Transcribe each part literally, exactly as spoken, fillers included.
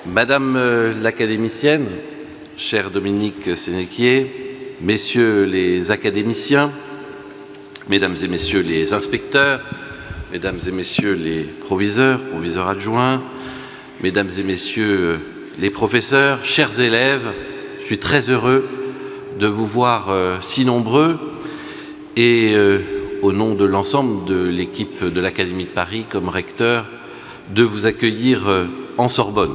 Madame euh, l'académicienne, chère Dominique Sénéquier, Messieurs les académiciens, Mesdames et Messieurs les inspecteurs, Mesdames et Messieurs les proviseurs, proviseurs adjoints, Mesdames et Messieurs les professeurs, chers élèves, je suis très heureux de vous voir euh, si nombreux et euh, au nom de l'ensemble de l'équipe de l'Académie de Paris comme recteur, de vous accueillir euh, en Sorbonne.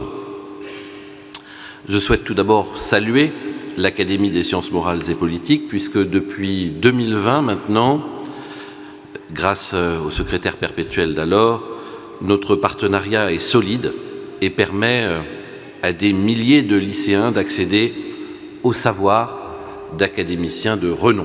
Je souhaite tout d'abord saluer l'Académie des sciences morales et politiques, puisque depuis deux mille vingt maintenant, grâce au secrétaire perpétuel d'alors, notre partenariat est solide et permet à des milliers de lycéens d'accéder au savoir d'académiciens de renom.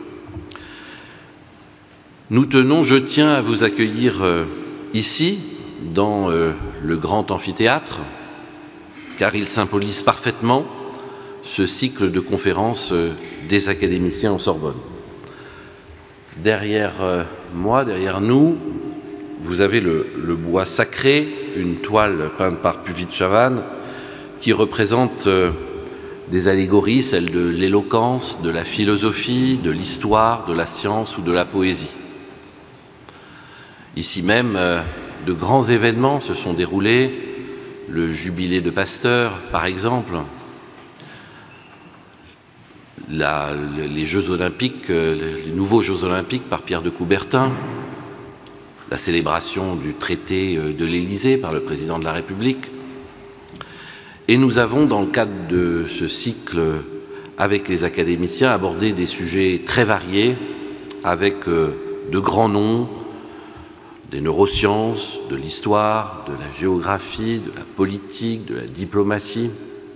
Nous tenons, je tiens à vous accueillir ici, dans le grand amphithéâtre, car il symbolise parfaitement ce cycle de conférences des académiciens en Sorbonne. Derrière moi, derrière nous, vous avez le, le bois sacré, une toile peinte par Puvis de Chavannes, qui représente des allégories, celles de l'éloquence, de la philosophie, de l'histoire, de la science ou de la poésie. Ici même, de grands événements se sont déroulés, le jubilé de Pasteur, par exemple, La, les Jeux olympiques, les nouveaux Jeux olympiques par Pierre de Coubertin, la célébration du traité de l'Élysée par le président de la République. Et nous avons, dans le cadre de ce cycle avec les académiciens, abordé des sujets très variés avec de grands noms, des neurosciences, de l'histoire, de la géographie, de la politique, de la diplomatie.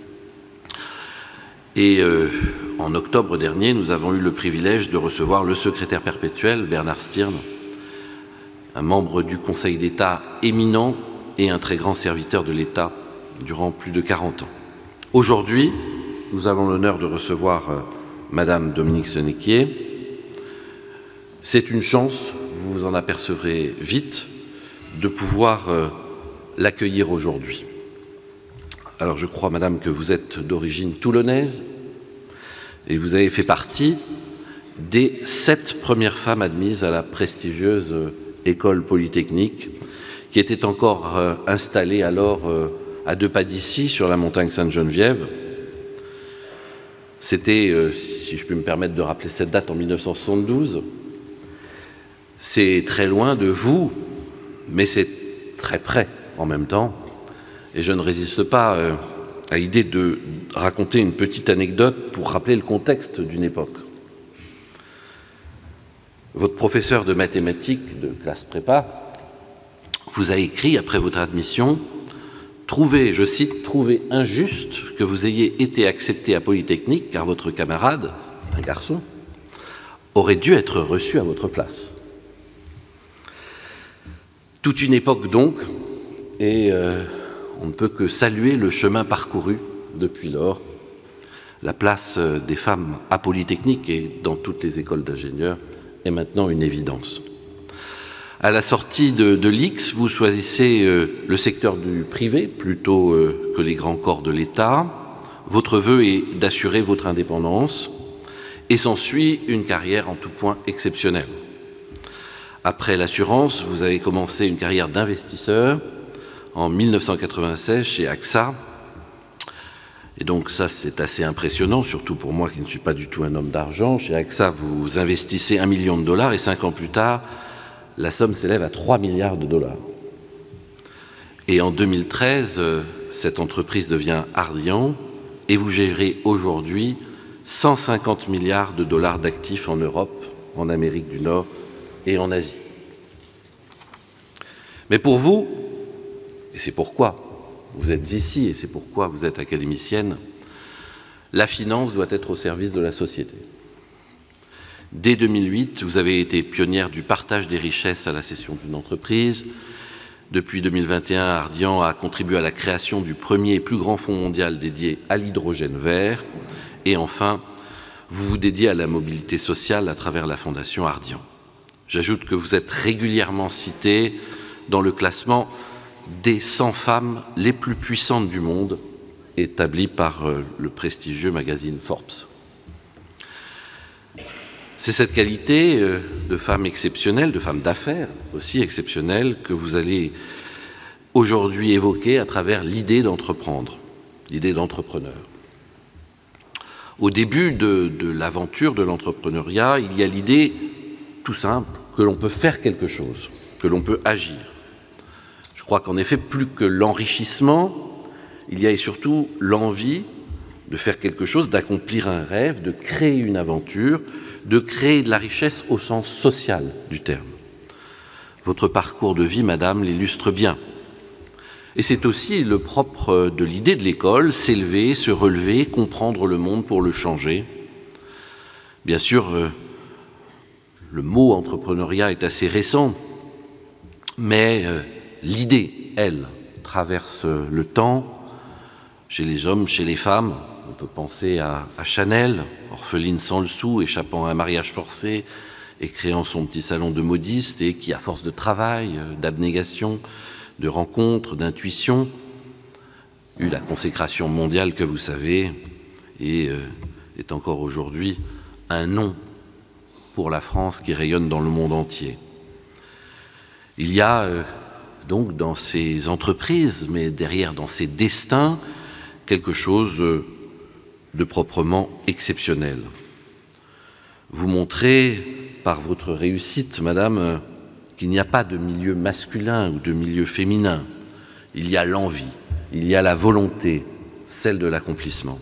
Et euh, en octobre dernier, nous avons eu le privilège de recevoir le secrétaire perpétuel, Bernard Stirn, un membre du Conseil d'État éminent et un très grand serviteur de l'État durant plus de quarante ans. Aujourd'hui, nous avons l'honneur de recevoir euh, Madame Dominique Sénéquier. C'est une chance, vous vous en apercevrez vite, de pouvoir euh, l'accueillir aujourd'hui. Alors je crois, Madame, que vous êtes d'origine toulonnaise et vous avez fait partie des sept premières femmes admises à la prestigieuse école polytechnique qui était encore euh, installée alors euh, à deux pas d'ici, sur la montagne Sainte-Geneviève. C'était, euh, si je peux me permettre de rappeler cette date, en mille neuf cent soixante-douze. C'est très loin de vous, mais c'est très près en même temps. Et je ne résiste pas euh, à l'idée de raconter une petite anecdote pour rappeler le contexte d'une époque. Votre professeur de mathématiques de classe prépa vous a écrit, après votre admission, « Trouvez, je cite, « Trouvez injuste que vous ayez été accepté à Polytechnique, car votre camarade, un garçon, aurait dû être reçu à votre place. » Toute une époque donc, et euh, on ne peut que saluer le chemin parcouru depuis lors. La place des femmes à Polytechnique et dans toutes les écoles d'ingénieurs est maintenant une évidence. À la sortie de, de l'I X, vous choisissez euh, le secteur du privé plutôt euh, que les grands corps de l'État. Votre vœu est d'assurer votre indépendance et s'ensuit une carrière en tout point exceptionnelle. Après l'assurance, vous avez commencé une carrière d'investisseur en mille neuf cent quatre-vingt-seize chez AXA. Et donc ça, c'est assez impressionnant, surtout pour moi qui ne suis pas du tout un homme d'argent. Chez AXA, vous investissez un million de dollars et cinq ans plus tard, la somme s'élève à trois milliards de dollars. Et en deux mille treize, cette entreprise devient Ardian et vous gérez aujourd'hui cent cinquante milliards de dollars d'actifs en Europe, en Amérique du Nord et en Asie. Mais pour vous, et c'est pourquoi vous êtes ici et c'est pourquoi vous êtes académicienne, la finance doit être au service de la société. Dès deux mille huit, vous avez été pionnière du partage des richesses à la cession d'une entreprise. Depuis deux mille vingt et un, Ardian a contribué à la création du premier et plus grand fonds mondial dédié à l'hydrogène vert. Et enfin, vous vous dédiez à la mobilité sociale à travers la Fondation Ardian. J'ajoute que vous êtes régulièrement cité dans le classement des cent femmes les plus puissantes du monde, établie par le prestigieux magazine Forbes. C'est cette qualité de femme exceptionnelle, de femme d'affaires aussi exceptionnelle, que vous allez aujourd'hui évoquer à travers l'idée d'entreprendre, l'idée d'entrepreneur. Au début de, de l'aventure de l'entrepreneuriat, il y a l'idée tout simple que l'on peut faire quelque chose, que l'on peut agir. Je crois qu'en effet, plus que l'enrichissement, il y a surtout l'envie de faire quelque chose, d'accomplir un rêve, de créer une aventure, de créer de la richesse au sens social du terme. Votre parcours de vie, madame, l'illustre bien. Et c'est aussi le propre de l'idée de l'école, s'élever, se relever, comprendre le monde pour le changer. Bien sûr, euh, le mot entrepreneuriat est assez récent, mais euh, l'idée, elle, traverse le temps, chez les hommes, chez les femmes. On peut penser à, à Chanel, orpheline sans le sou, échappant à un mariage forcé et créant son petit salon de modiste, et qui, à force de travail, d'abnégation, de rencontres, d'intuition, eut la consécration mondiale que vous savez, et euh, est encore aujourd'hui un nom pour la France qui rayonne dans le monde entier. Il y a euh, donc dans ces entreprises, mais derrière dans ces destins, quelque chose de proprement exceptionnel. Vous montrez par votre réussite, madame, qu'il n'y a pas de milieu masculin ou de milieu féminin. Il y a l'envie, il y a la volonté, celle de l'accomplissement.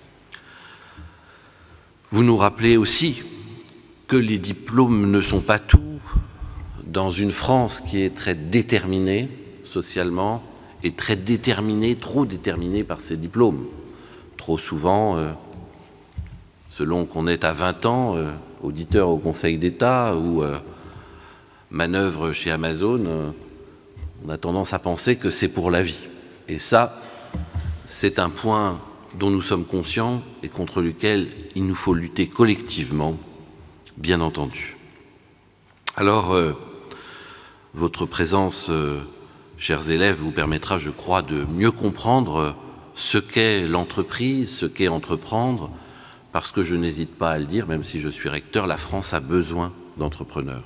Vous nous rappelez aussi que les diplômes ne sont pas tout dans une France qui est très déterminée socialement, et très déterminée, trop déterminée par ses diplômes. Trop souvent, euh, selon qu'on est à vingt ans, euh, auditeur au Conseil d'État ou euh, manœuvre chez Amazon, euh, on a tendance à penser que c'est pour la vie. Et ça, c'est un point dont nous sommes conscients et contre lequel il nous faut lutter collectivement, bien entendu. Alors, euh, votre présence, euh, chers élèves, vous permettra, je crois, de mieux comprendre ce qu'est l'entreprise, ce qu'est entreprendre, parce que je n'hésite pas à le dire, même si je suis recteur, la France a besoin d'entrepreneurs.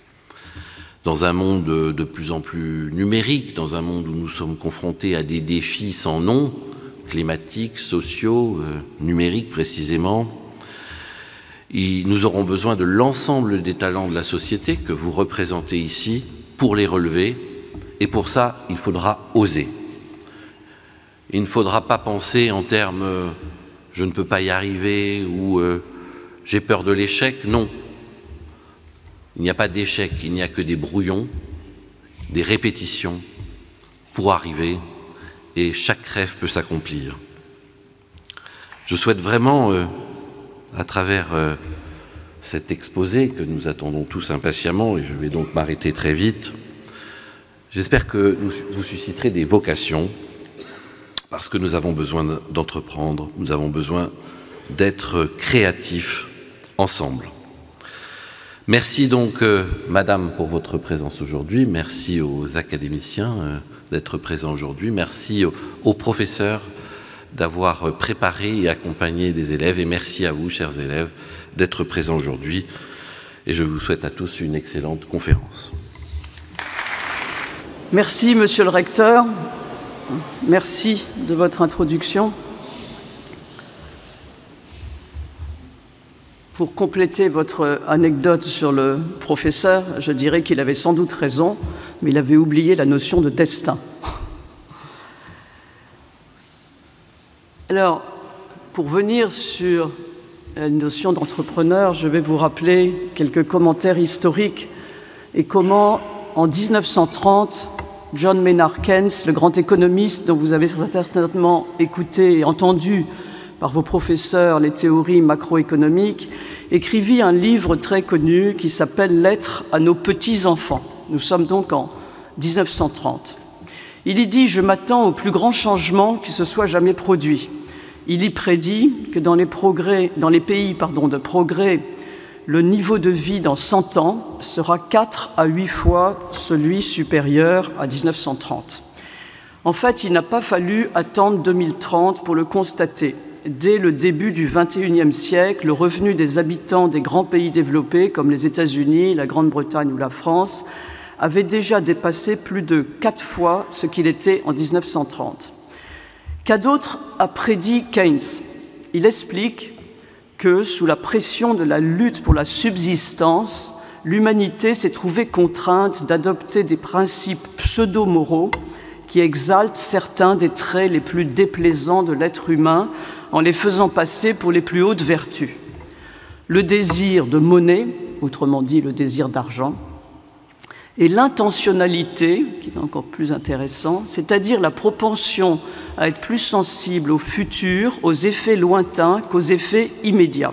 Dans un monde de plus en plus numérique, dans un monde où nous sommes confrontés à des défis sans nom, climatiques, sociaux, euh, numériques précisément, et nous aurons besoin de l'ensemble des talents de la société que vous représentez ici pour les relever. Et pour ça, il faudra oser. Il ne faudra pas penser en termes euh, « je ne peux pas y arriver » ou euh, « j'ai peur de l'échec ». Non. Il n'y a pas d'échec, il n'y a que des brouillons, des répétitions pour arriver, et chaque rêve peut s'accomplir. Je souhaite vraiment, euh, à travers euh, cet exposé que nous attendons tous impatiemment, et je vais donc m'arrêter très vite, j'espère que nous, vous susciterez des vocations, parce que nous avons besoin d'entreprendre, nous avons besoin d'être créatifs ensemble. Merci donc, euh, madame, pour votre présence aujourd'hui. Merci aux académiciens euh, d'être présents aujourd'hui. Merci aux, aux professeurs d'avoir préparé et accompagné des élèves. Et merci à vous, chers élèves, d'être présents aujourd'hui. Et je vous souhaite à tous une excellente conférence. Merci, monsieur le recteur. Merci de votre introduction. Pour compléter votre anecdote sur le professeur, je dirais qu'il avait sans doute raison, mais il avait oublié la notion de destin. Alors, pour venir sur la notion d'entrepreneur, je vais vous rappeler quelques commentaires historiques et comment, en mille neuf cent trente, John Maynard Keynes, le grand économiste dont vous avez certainement écouté et entendu par vos professeurs les théories macroéconomiques, écrivit un livre très connu qui s'appelle « Lettres à nos petits-enfants ». Nous sommes donc en mille neuf cent trente. Il y dit « Je m'attends au plus grand changement qui se soit jamais produit ». Il y prédit que dans les, progrès, dans les pays pardon, de progrès, le niveau de vie dans cent ans sera quatre à huit fois celui supérieur à mille neuf cent trente. En fait, il n'a pas fallu attendre deux mille trente pour le constater. Dès le début du vingt et unième siècle, le revenu des habitants des grands pays développés, comme les États-Unis, la Grande-Bretagne ou la France, avait déjà dépassé plus de quatre fois ce qu'il était en mille neuf cent trente. Qu'a d'autre a prédit Keynes? Il explique que, sous la pression de la lutte pour la subsistance, l'humanité s'est trouvée contrainte d'adopter des principes pseudo-moraux qui exaltent certains des traits les plus déplaisants de l'être humain en les faisant passer pour les plus hautes vertus. Le désir de monnaie, autrement dit le désir d'argent, et l'intentionnalité, qui est encore plus intéressant, c'est-à-dire la propension à être plus sensible au futur, aux effets lointains qu'aux effets immédiats.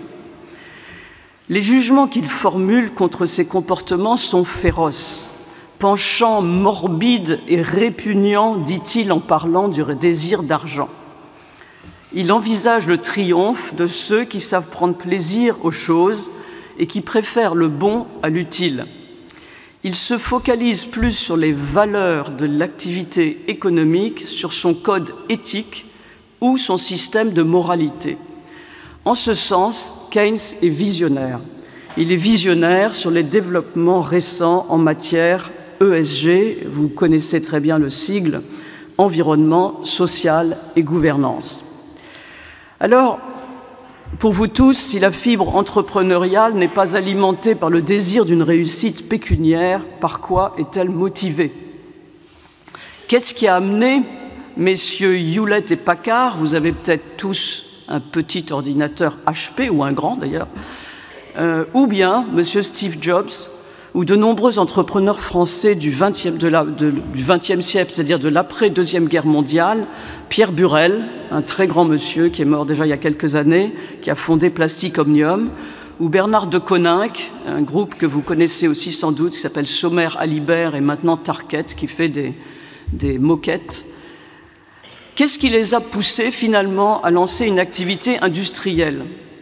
Les jugements qu'il formule contre ces comportements sont féroces. Penchant morbide et répugnant, dit-il en parlant du désir d'argent. Il envisage le triomphe de ceux qui savent prendre plaisir aux choses et qui préfèrent le bon à l'utile. Il se focalise plus sur les valeurs de l'activité économique, sur son code éthique ou son système de moralité. En ce sens, Keynes est visionnaire. Il est visionnaire sur les développements récents en matière E S G, vous connaissez très bien le sigle, environnement, social et gouvernance. Alors, pour vous tous, si la fibre entrepreneuriale n'est pas alimentée par le désir d'une réussite pécuniaire, par quoi est-elle motivée? Qu'est-ce qui a amené messieurs Hewlett et Packard, vous avez peut-être tous un petit ordinateur H P, ou un grand d'ailleurs, euh, ou bien monsieur Steve Jobs, ou de nombreux entrepreneurs français du vingtième, de la, de, du vingtième siècle, c'est-à-dire de l'après-deuxième guerre mondiale, Pierre Burrell, un très grand monsieur qui est mort déjà il y a quelques années, qui a fondé Plastic Omnium, ou Bernard de Coninck, un groupe que vous connaissez aussi sans doute, qui s'appelle Sommer Alibert et maintenant Tarkett, qui fait des, des moquettes. Qu'est-ce qui les a poussés finalement à lancer une activité industrielle?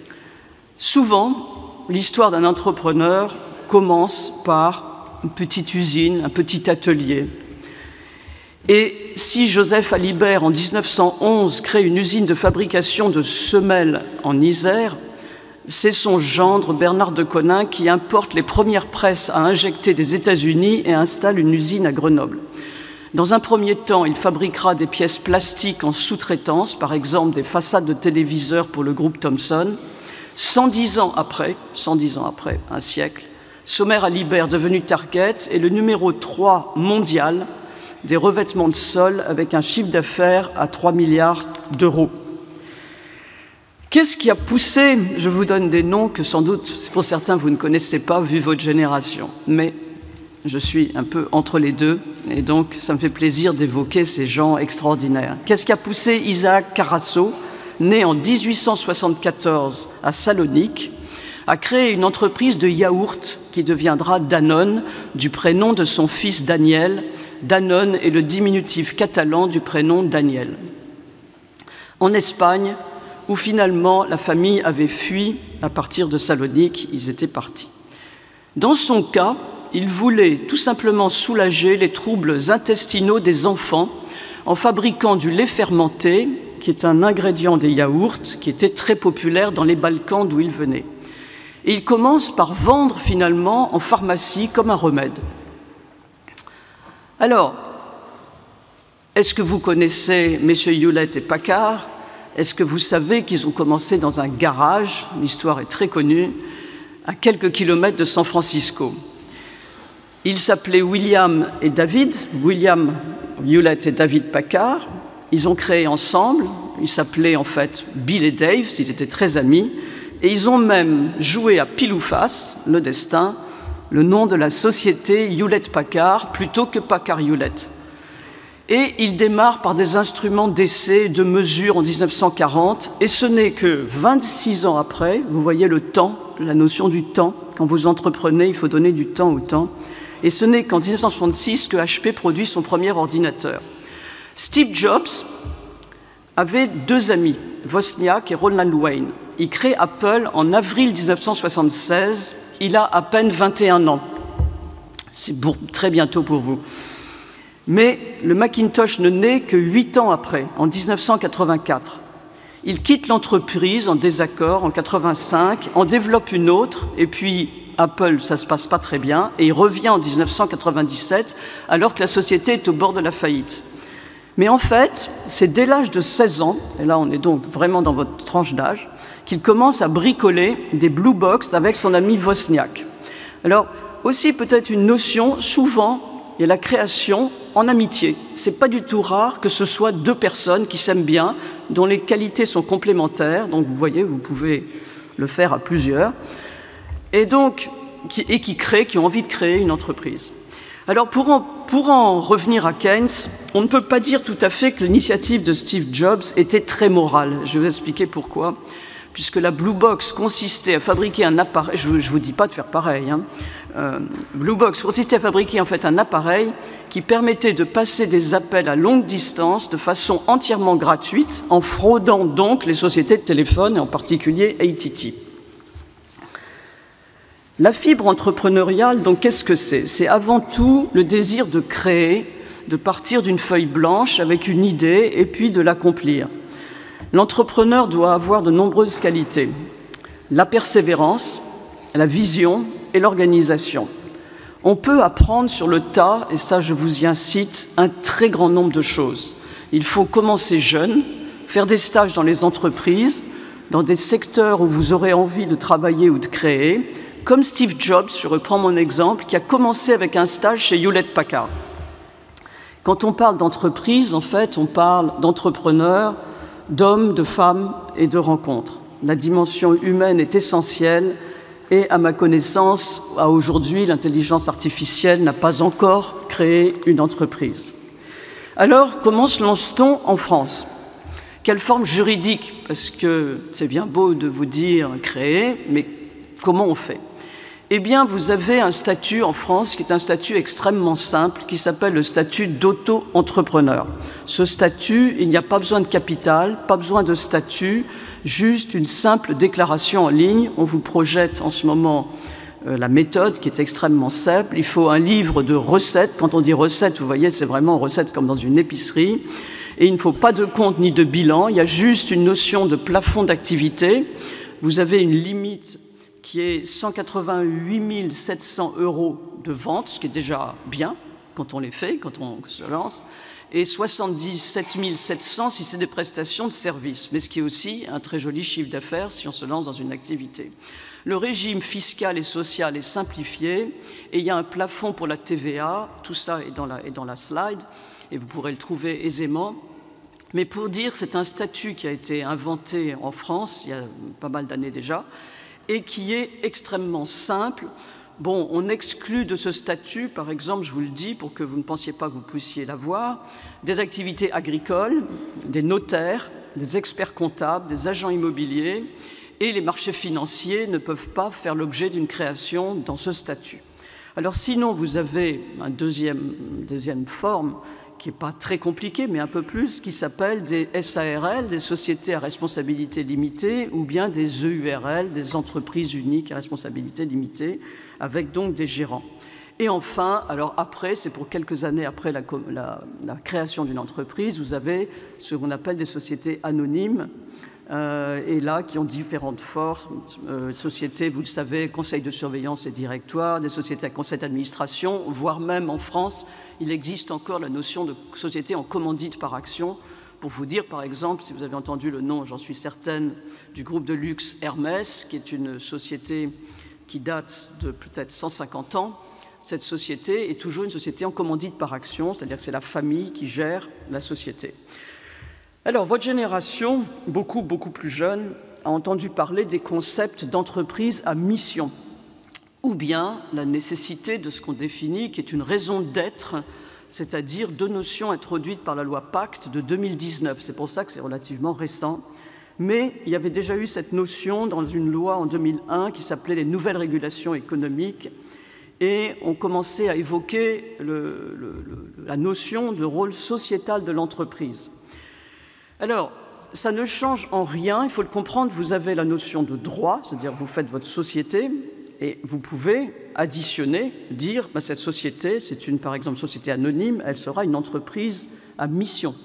Souvent, l'histoire d'un entrepreneur commence par une petite usine, un petit atelier. Et si Joseph Alibert, en mille neuf cent onze, crée une usine de fabrication de semelles en Isère, c'est son gendre Bernard de Coninck qui importe les premières presses à injecter des États-Unis et installe une usine à Grenoble. Dans un premier temps, il fabriquera des pièces plastiques en sous-traitance, par exemple des façades de téléviseurs pour le groupe Thomson. cent dix ans après, cent dix ans après, un siècle, Sommer Alibert, devenu Tarkett, est le numéro trois mondial des revêtements de sol avec un chiffre d'affaires à trois milliards d'euros. Qu'est-ce qui a poussé? Je vous donne des noms que sans doute, pour certains, vous ne connaissez pas, vu votre génération. Mais je suis un peu entre les deux, et donc ça me fait plaisir d'évoquer ces gens extraordinaires. Qu'est-ce qui a poussé Isaac Carasso, né en mille huit cent soixante-quatorze à Salonique, à créer une entreprise de yaourt qui deviendra Danone, du prénom de son fils Daniel. Danone est le diminutif catalan du prénom Daniel. En Espagne, où finalement la famille avait fui à partir de Salonique, ils étaient partis. Dans son cas, il voulait tout simplement soulager les troubles intestinaux des enfants en fabriquant du lait fermenté, qui est un ingrédient des yaourts, qui était très populaire dans les Balkans d'où il venait. Et il commence par vendre finalement en pharmacie comme un remède. Alors, est-ce que vous connaissez messieurs Hewlett et Packard? Est-ce que vous savez qu'ils ont commencé dans un garage? L'histoire est très connue, à quelques kilomètres de San Francisco. Ils s'appelaient William et David, William Hewlett et David Packard. Ils ont créé ensemble, ils s'appelaient en fait Bill et Dave, ils étaient très amis, et ils ont même joué à pile ou face, le destin, le nom de la société Hewlett-Packard plutôt que Packard-Hewlett. Et ils démarrent par des instruments d'essai et de mesure en mille neuf cent quarante, et ce n'est que vingt-six ans après, vous voyez le temps, la notion du temps, quand vous entreprenez, il faut donner du temps au temps, et ce n'est qu'en mille neuf cent soixante-six que H P produit son premier ordinateur. Steve Jobs avait deux amis, Wozniak et Ronald Wayne. Il crée Apple en avril mille neuf cent soixante-seize, il a à peine vingt et un ans. C'est très bientôt pour vous. Mais le Macintosh ne naît que huit ans après, en mille neuf cent quatre-vingt-quatre. Il quitte l'entreprise en désaccord en quatre-vingt-cinq, en développe une autre, et puis Apple, ça ne se passe pas très bien, et il revient en mille neuf cent quatre-vingt-dix-sept, alors que la société est au bord de la faillite. Mais en fait, c'est dès l'âge de seize ans, et là on est donc vraiment dans votre tranche d'âge, qu'il commence à bricoler des Blue Box avec son ami Wozniak. Alors, aussi peut-être une notion, souvent, il y a la création en amitié. Ce n'est pas du tout rare que ce soit deux personnes qui s'aiment bien, dont les qualités sont complémentaires, donc vous voyez, vous pouvez le faire à plusieurs, et donc, qui, et qui créent, qui ont envie de créer une entreprise. Alors, pour en, pour en revenir à Keynes, on ne peut pas dire tout à fait que l'initiative de Steve Jobs était très morale. Je vais vous expliquer pourquoi. Puisque la Blue Box consistait à fabriquer un appareil, je ne vous dis pas de faire pareil, hein. euh, Blue Box consistait à fabriquer en fait un appareil qui permettait de passer des appels à longue distance de façon entièrement gratuite, en fraudant donc les sociétés de téléphone, et en particulier A T T. La fibre entrepreneuriale, donc qu'est-ce que c'est? C'est avant tout le désir de créer, de partir d'une feuille blanche avec une idée et puis de l'accomplir. L'entrepreneur doit avoir de nombreuses qualités. La persévérance, la vision et l'organisation. On peut apprendre sur le tas, et ça je vous y incite, un très grand nombre de choses. Il faut commencer jeune, faire des stages dans les entreprises, dans des secteurs où vous aurez envie de travailler ou de créer, comme Steve Jobs, je reprends mon exemple, qui a commencé avec un stage chez Hewlett-Packard. Quand on parle d'entreprise, en fait, on parle d'entrepreneurs, d'hommes, de femmes et de rencontres. La dimension humaine est essentielle et, à ma connaissance, à aujourd'hui, l'intelligence artificielle n'a pas encore créé une entreprise. Alors, comment se lance-t-on en France? Quelle forme juridique? Parce que c'est bien beau de vous dire créer, mais comment on fait? Eh bien, vous avez un statut en France qui est un statut extrêmement simple, qui s'appelle le statut d'auto-entrepreneur. Ce statut, il n'y a pas besoin de capital, pas besoin de statut, juste une simple déclaration en ligne. On vous projette en ce moment euh, la méthode qui est extrêmement simple. Il faut un livre de recettes. Quand on dit recettes, vous voyez, c'est vraiment recettes comme dans une épicerie. Et il ne faut pas de compte ni de bilan. Il y a juste une notion de plafond d'activité. Vous avez une limite qui est cent quatre-vingt-huit mille sept cents euros de vente, ce qui est déjà bien quand on les fait, quand on se lance, et soixante-dix-sept mille sept cents si c'est des prestations de services, mais ce qui est aussi un très joli chiffre d'affaires si on se lance dans une activité. Le régime fiscal et social est simplifié, et il y a un plafond pour la T V A, tout ça est dans la, est dans la slide, et vous pourrez le trouver aisément. Mais pour dire, c'est un statut qui a été inventé en France il y a pas mal d'années déjà, et qui est extrêmement simple. Bon, on exclut de ce statut, par exemple, je vous le dis pour que vous ne pensiez pas que vous puissiez l'avoir, des activités agricoles, des notaires, des experts comptables, des agents immobiliers, et les marchés financiers ne peuvent pas faire l'objet d'une création dans ce statut. Alors sinon, vous avez une deuxième, deuxième forme qui n'est pas très compliqué, mais un peu plus, qui s'appelle des S A R L, des sociétés à responsabilité limitée, ou bien des E U R L, des entreprises uniques à responsabilité limitée, avec donc des gérants. Et enfin, alors après, c'est pour quelques années après la, la, la création d'une entreprise, vous avez ce qu'on appelle des sociétés anonymes, euh, et là, qui ont différentes formes, euh, sociétés, vous le savez, conseil de surveillance et directoire, des sociétés à conseil d'administration, voire même en France, il existe encore la notion de société en commandite par action. Pour vous dire, par exemple, si vous avez entendu le nom, j'en suis certaine, du groupe de luxe Hermès, qui est une société qui date de peut-être cent cinquante ans, cette société est toujours une société en commandite par action, c'est-à-dire que c'est la famille qui gère la société. Alors, votre génération, beaucoup, beaucoup plus jeune, a entendu parler des concepts d'entreprise à mission, ou bien la nécessité de ce qu'on définit, qui est une raison d'être, c'est-à-dire deux notions introduites par la loi Pacte de deux mille dix-neuf. C'est pour ça que c'est relativement récent. Mais il y avait déjà eu cette notion dans une loi en deux mille un qui s'appelait les nouvelles régulations économiques, et on commençait à évoquer le, le, le, la notion de rôle sociétal de l'entreprise. Alors, ça ne change en rien, il faut le comprendre, vous avez la notion de droit, c'est-à-dire vous faites votre société, Et vous pouvez additionner, dire bah, cette société, c'est une, par exemple, société anonyme, elle sera une entreprise à mission.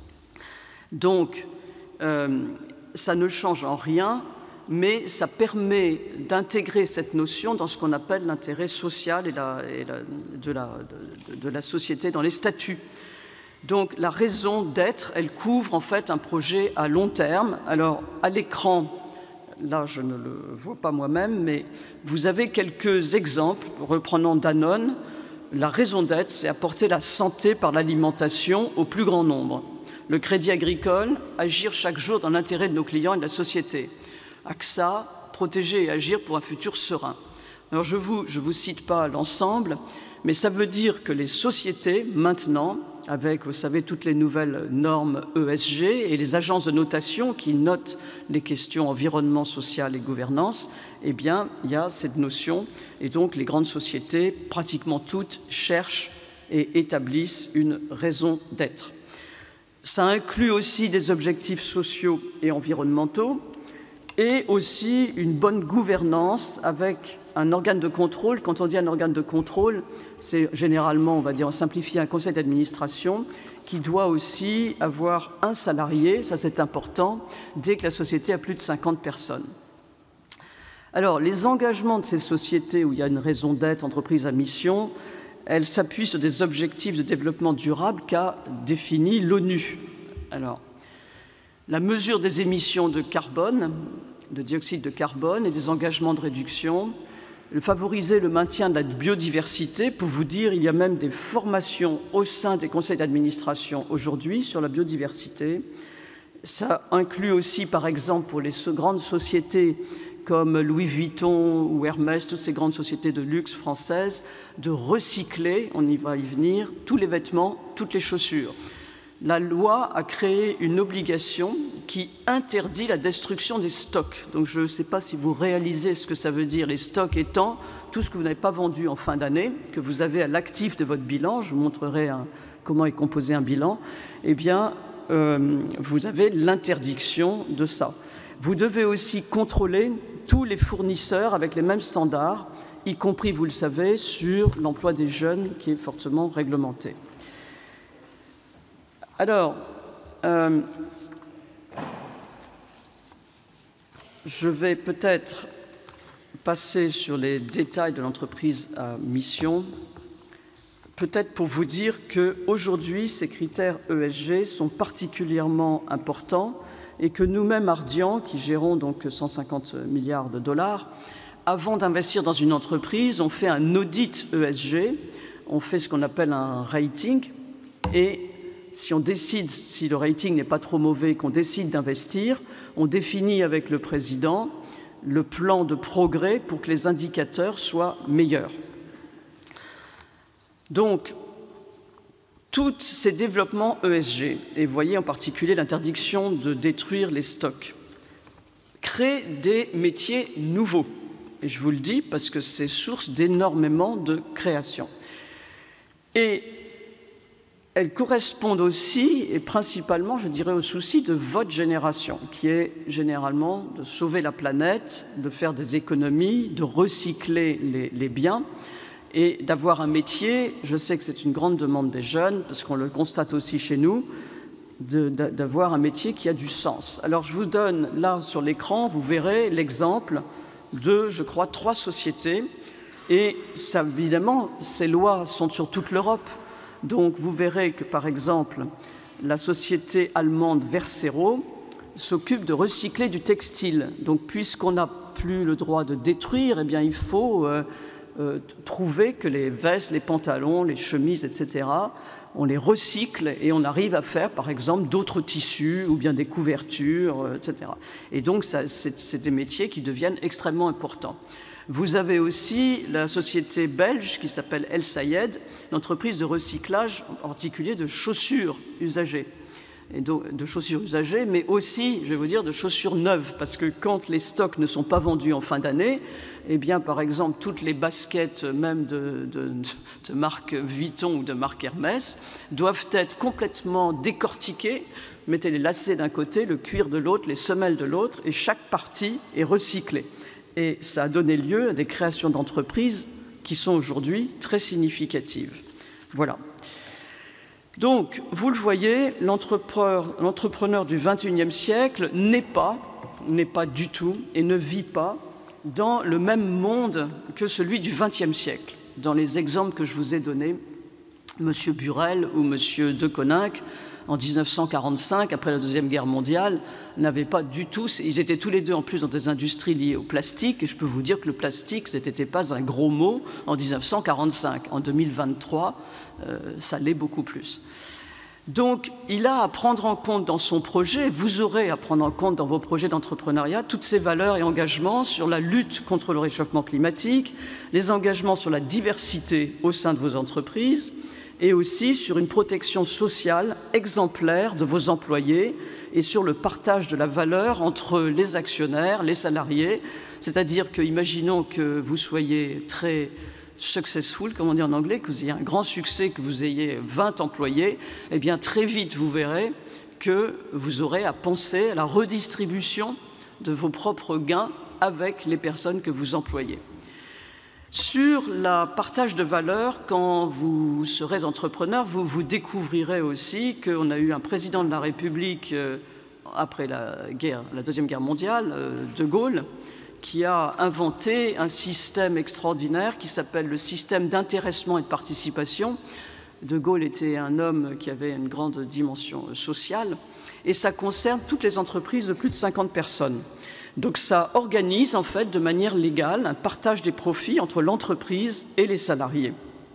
Donc, euh, ça ne change en rien, mais ça permet d'intégrer cette notion dans ce qu'on appelle l'intérêt social et la, et la, de, la, de, de la société dans les statuts. Donc, la raison d'être, elle couvre en fait un projet à long terme. Alors, à l'écran, là, je ne le vois pas moi-même, mais vous avez quelques exemples. Reprenons Danone, la raison d'être, c'est apporter la santé par l'alimentation au plus grand nombre. Le Crédit Agricole, agir chaque jour dans l'intérêt de nos clients et de la société. A X A, protéger et agir pour un futur serein. Alors, je ne vous, je vous cite pas l'ensemble, mais ça veut dire que les sociétés, maintenant, avec, vous savez, toutes les nouvelles normes E S G et les agences de notation qui notent les questions environnement, social et gouvernance, eh bien, il y a cette notion. Et donc, les grandes sociétés, pratiquement toutes, cherchent et établissent une raison d'être. Ça inclut aussi des objectifs sociaux et environnementaux et aussi une bonne gouvernance avec un organe de contrôle. Quand on dit un organe de contrôle, c'est généralement, on va dire, on simplifie, un conseil d'administration qui doit aussi avoir un salarié, ça c'est important, dès que la société a plus de cinquante personnes. Alors, les engagements de ces sociétés où il y a une raison d'être, entreprise à mission, elles s'appuient sur des objectifs de développement durable qu'a défini l'ONU. Alors, la mesure des émissions de carbone, de dioxyde de carbone et des engagements de réduction, le favoriser le maintien de la biodiversité. Pour vous dire, il y a même des formations au sein des conseils d'administration aujourd'hui sur la biodiversité. Ça inclut aussi, par exemple, pour les grandes sociétés comme Louis Vuitton ou Hermès, toutes ces grandes sociétés de luxe françaises, de recycler, on y va y venir, tous les vêtements, toutes les chaussures. La loi a créé une obligation qui interdit la destruction des stocks. Donc je ne sais pas si vous réalisez ce que ça veut dire, les stocks étant tout ce que vous n'avez pas vendu en fin d'année, que vous avez à l'actif de votre bilan, je vous montrerai un, comment est composé un bilan, eh bien, euh, vous avez l'interdiction de ça. Vous devez aussi contrôler tous les fournisseurs avec les mêmes standards, y compris, vous le savez, sur l'emploi des jeunes qui est fortement réglementé. Alors, euh, je vais peut-être passer sur les détails de l'entreprise à mission, peut-être pour vous dire qu'aujourd'hui, ces critères E S G sont particulièrement importants et que nous-mêmes, Ardian, qui gérons donc cent cinquante milliards de dollars, avant d'investir dans une entreprise, on fait un audit E S G, on fait ce qu'on appelle un rating, et si on décide, si le rating n'est pas trop mauvais, qu'on décide d'investir, on définit avec le président le plan de progrès pour que les indicateurs soient meilleurs. Donc, tous ces développements E S G, et vous voyez en particulier l'interdiction de détruire les stocks, créent des métiers nouveaux. Et je vous le dis parce que c'est source d'énormément de création. Et elles correspondent aussi, et principalement, je dirais, au souci de votre génération, qui est généralement de sauver la planète, de faire des économies, de recycler les, les biens, et d'avoir un métier. Je sais que c'est une grande demande des jeunes, parce qu'on le constate aussi chez nous, d'avoir un métier qui a du sens. Alors, je vous donne, là, sur l'écran, vous verrez l'exemple de, je crois, trois sociétés, et ça, évidemment, ces lois sont sur toute l'Europe. Donc, vous verrez que, par exemple, la société allemande Versero s'occupe de recycler du textile. Donc, puisqu'on n'a plus le droit de détruire, eh bien, il faut euh, euh, trouver que les vestes, les pantalons, les chemises, et cetera, on les recycle et on arrive à faire, par exemple, d'autres tissus ou bien des couvertures, euh, et cetera. Et donc, c'est des métiers qui deviennent extrêmement importants. Vous avez aussi la société belge qui s'appelle El Sayed, l'entreprise de recyclage, en particulier de chaussures usagées. Et donc, de chaussures usagées, mais aussi, je vais vous dire, de chaussures neuves, parce que quand les stocks ne sont pas vendus en fin d'année, eh bien, par exemple, toutes les baskets, même de, de, de marque Vuitton ou de marque Hermès, doivent être complètement décortiquées. Mettez les lacets d'un côté, le cuir de l'autre, les semelles de l'autre, et chaque partie est recyclée. Et ça a donné lieu à des créations d'entreprises qui sont aujourd'hui très significatives. Voilà. Donc, vous le voyez, l'entrepreneur du vingt et unième siècle n'est pas, n'est pas du tout et ne vit pas dans le même monde que celui du vingtième siècle. Dans les exemples que je vous ai donnés, M. Burel ou M. De Coninck, en mille neuf cent quarante-cinq, après la Deuxième Guerre mondiale, n'avaient pas du tout... Ils étaient tous les deux en plus dans des industries liées au plastique, et je peux vous dire que le plastique, ce n'était pas un gros mot en mille neuf cent quarante-cinq. En deux mille vingt-trois, euh, ça l'est beaucoup plus. Donc, il a à prendre en compte dans son projet, vous aurez à prendre en compte dans vos projets d'entrepreneuriat, toutes ces valeurs et engagements sur la lutte contre le réchauffement climatique, les engagements sur la diversité au sein de vos entreprises, et aussi sur une protection sociale exemplaire de vos employés et sur le partage de la valeur entre les actionnaires, les salariés. C'est-à-dire que, imaginons que vous soyez très successful, comme on dit en anglais, que vous ayez un grand succès, que vous ayez vingt employés, eh bien très vite vous verrez que vous aurez à penser à la redistribution de vos propres gains avec les personnes que vous employez. Sur le partage de valeurs, quand vous serez entrepreneur, vous, vous découvrirez aussi qu'on a eu un président de la République euh, après la, guerre, la Deuxième Guerre mondiale, euh, De Gaulle, qui a inventé un système extraordinaire qui s'appelle le système d'intéressement et de participation. De Gaulle était un homme qui avait une grande dimension sociale, et ça concerne toutes les entreprises de plus de cinquante personnes. Donc ça organise en fait de manière légale un partage des profits entre l'entreprise et les salariés.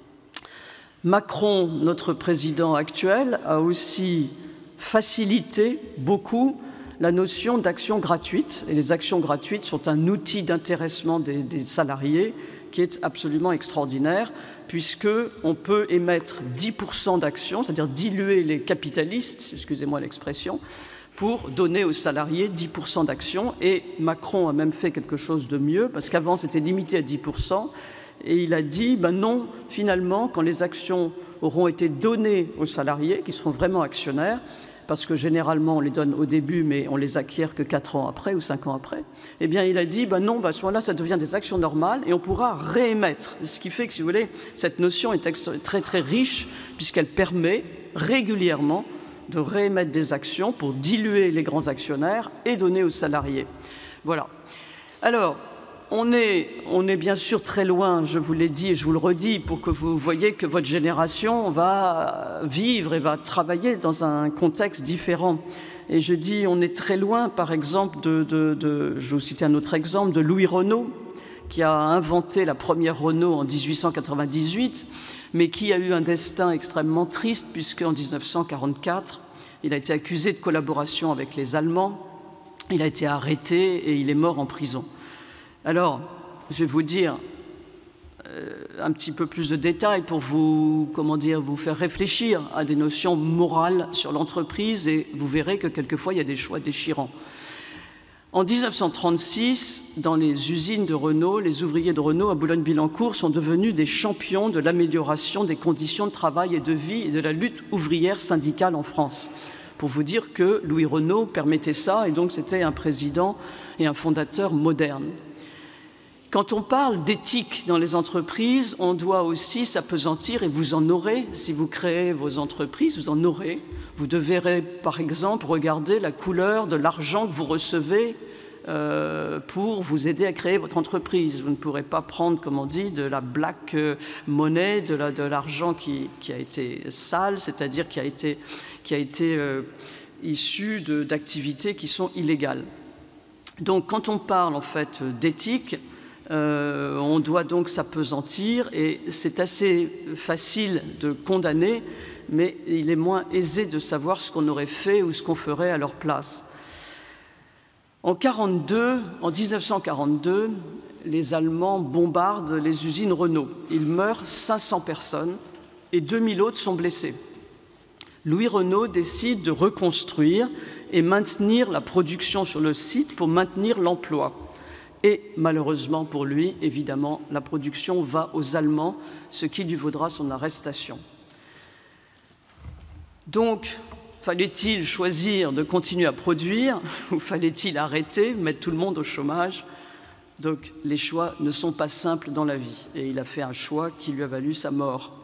Macron, notre président actuel, a aussi facilité beaucoup la notion d'action gratuite. Et les actions gratuites sont un outil d'intéressement des, des salariés qui est absolument extraordinaire, puisqu'on peut émettre dix pour cent d'actions, c'est-à-dire diluer les capitalistes, excusez-moi l'expression, pour donner aux salariés dix pour cent d'actions. Et Macron a même fait quelque chose de mieux, parce qu'avant c'était limité à dix pour cent, et il a dit, ben non, finalement, quand les actions auront été données aux salariés, qui seront vraiment actionnaires, parce que généralement on les donne au début, mais on les acquiert que quatre ans après ou cinq ans après, eh bien il a dit, ben non, ben à ce moment-là, ça devient des actions normales, et on pourra réémettre. Ce qui fait que, si vous voulez, cette notion est très très riche, puisqu'elle permet régulièrement de réémettre des actions pour diluer les grands actionnaires et donner aux salariés. Voilà. Alors, on est, on est bien sûr très loin, je vous l'ai dit et je vous le redis, pour que vous voyez que votre génération va vivre et va travailler dans un contexte différent. Et je dis, on est très loin, par exemple, de, de, de je vais vous citer un autre exemple, de Louis Renault, qui a inventé la première Renault en mille huit cent quatre-vingt-dix-huit, mais qui a eu un destin extrêmement triste, puisqu'en mille neuf cent quarante-quatre, il a été accusé de collaboration avec les Allemands, il a été arrêté et il est mort en prison. Alors, je vais vous dire euh, un petit peu plus de détails pour vous, comment dire, vous faire réfléchir à des notions morales sur l'entreprise, et vous verrez que quelquefois il y a des choix déchirants. En mille neuf cent trente-six, dans les usines de Renault, les ouvriers de Renault à Boulogne-Billancourt sont devenus des champions de l'amélioration des conditions de travail et de vie et de la lutte ouvrière syndicale en France. Pour vous dire que Louis Renault permettait ça, et donc c'était un président et un fondateur moderne. Quand on parle d'éthique dans les entreprises, on doit aussi s'appesantir, et vous en aurez, si vous créez vos entreprises, vous en aurez. Vous devrez, par exemple, regarder la couleur de l'argent que vous recevez euh, pour vous aider à créer votre entreprise. Vous ne pourrez pas prendre, comme on dit, de la black money, de la, de l'argent qui, qui a été sale, c'est-à-dire qui a été, qui a été euh, issu de, d'activités qui sont illégales. Donc, quand on parle, en fait, d'éthique, Euh, on doit donc s'appesantir, et c'est assez facile de condamner, mais il est moins aisé de savoir ce qu'on aurait fait ou ce qu'on ferait à leur place. En, quarante-deux, en mille neuf cent quarante-deux, les Allemands bombardent les usines Renault. Il meurt cinq cents personnes et deux mille autres sont blessés. Louis Renault décide de reconstruire et maintenir la production sur le site pour maintenir l'emploi. Et malheureusement pour lui, évidemment, la production va aux Allemands, ce qui lui vaudra son arrestation. Donc, fallait-il choisir de continuer à produire, ou fallait-il arrêter, mettre tout le monde au chômage? Donc les choix ne sont pas simples dans la vie. Et il a fait un choix qui lui a valu sa mort.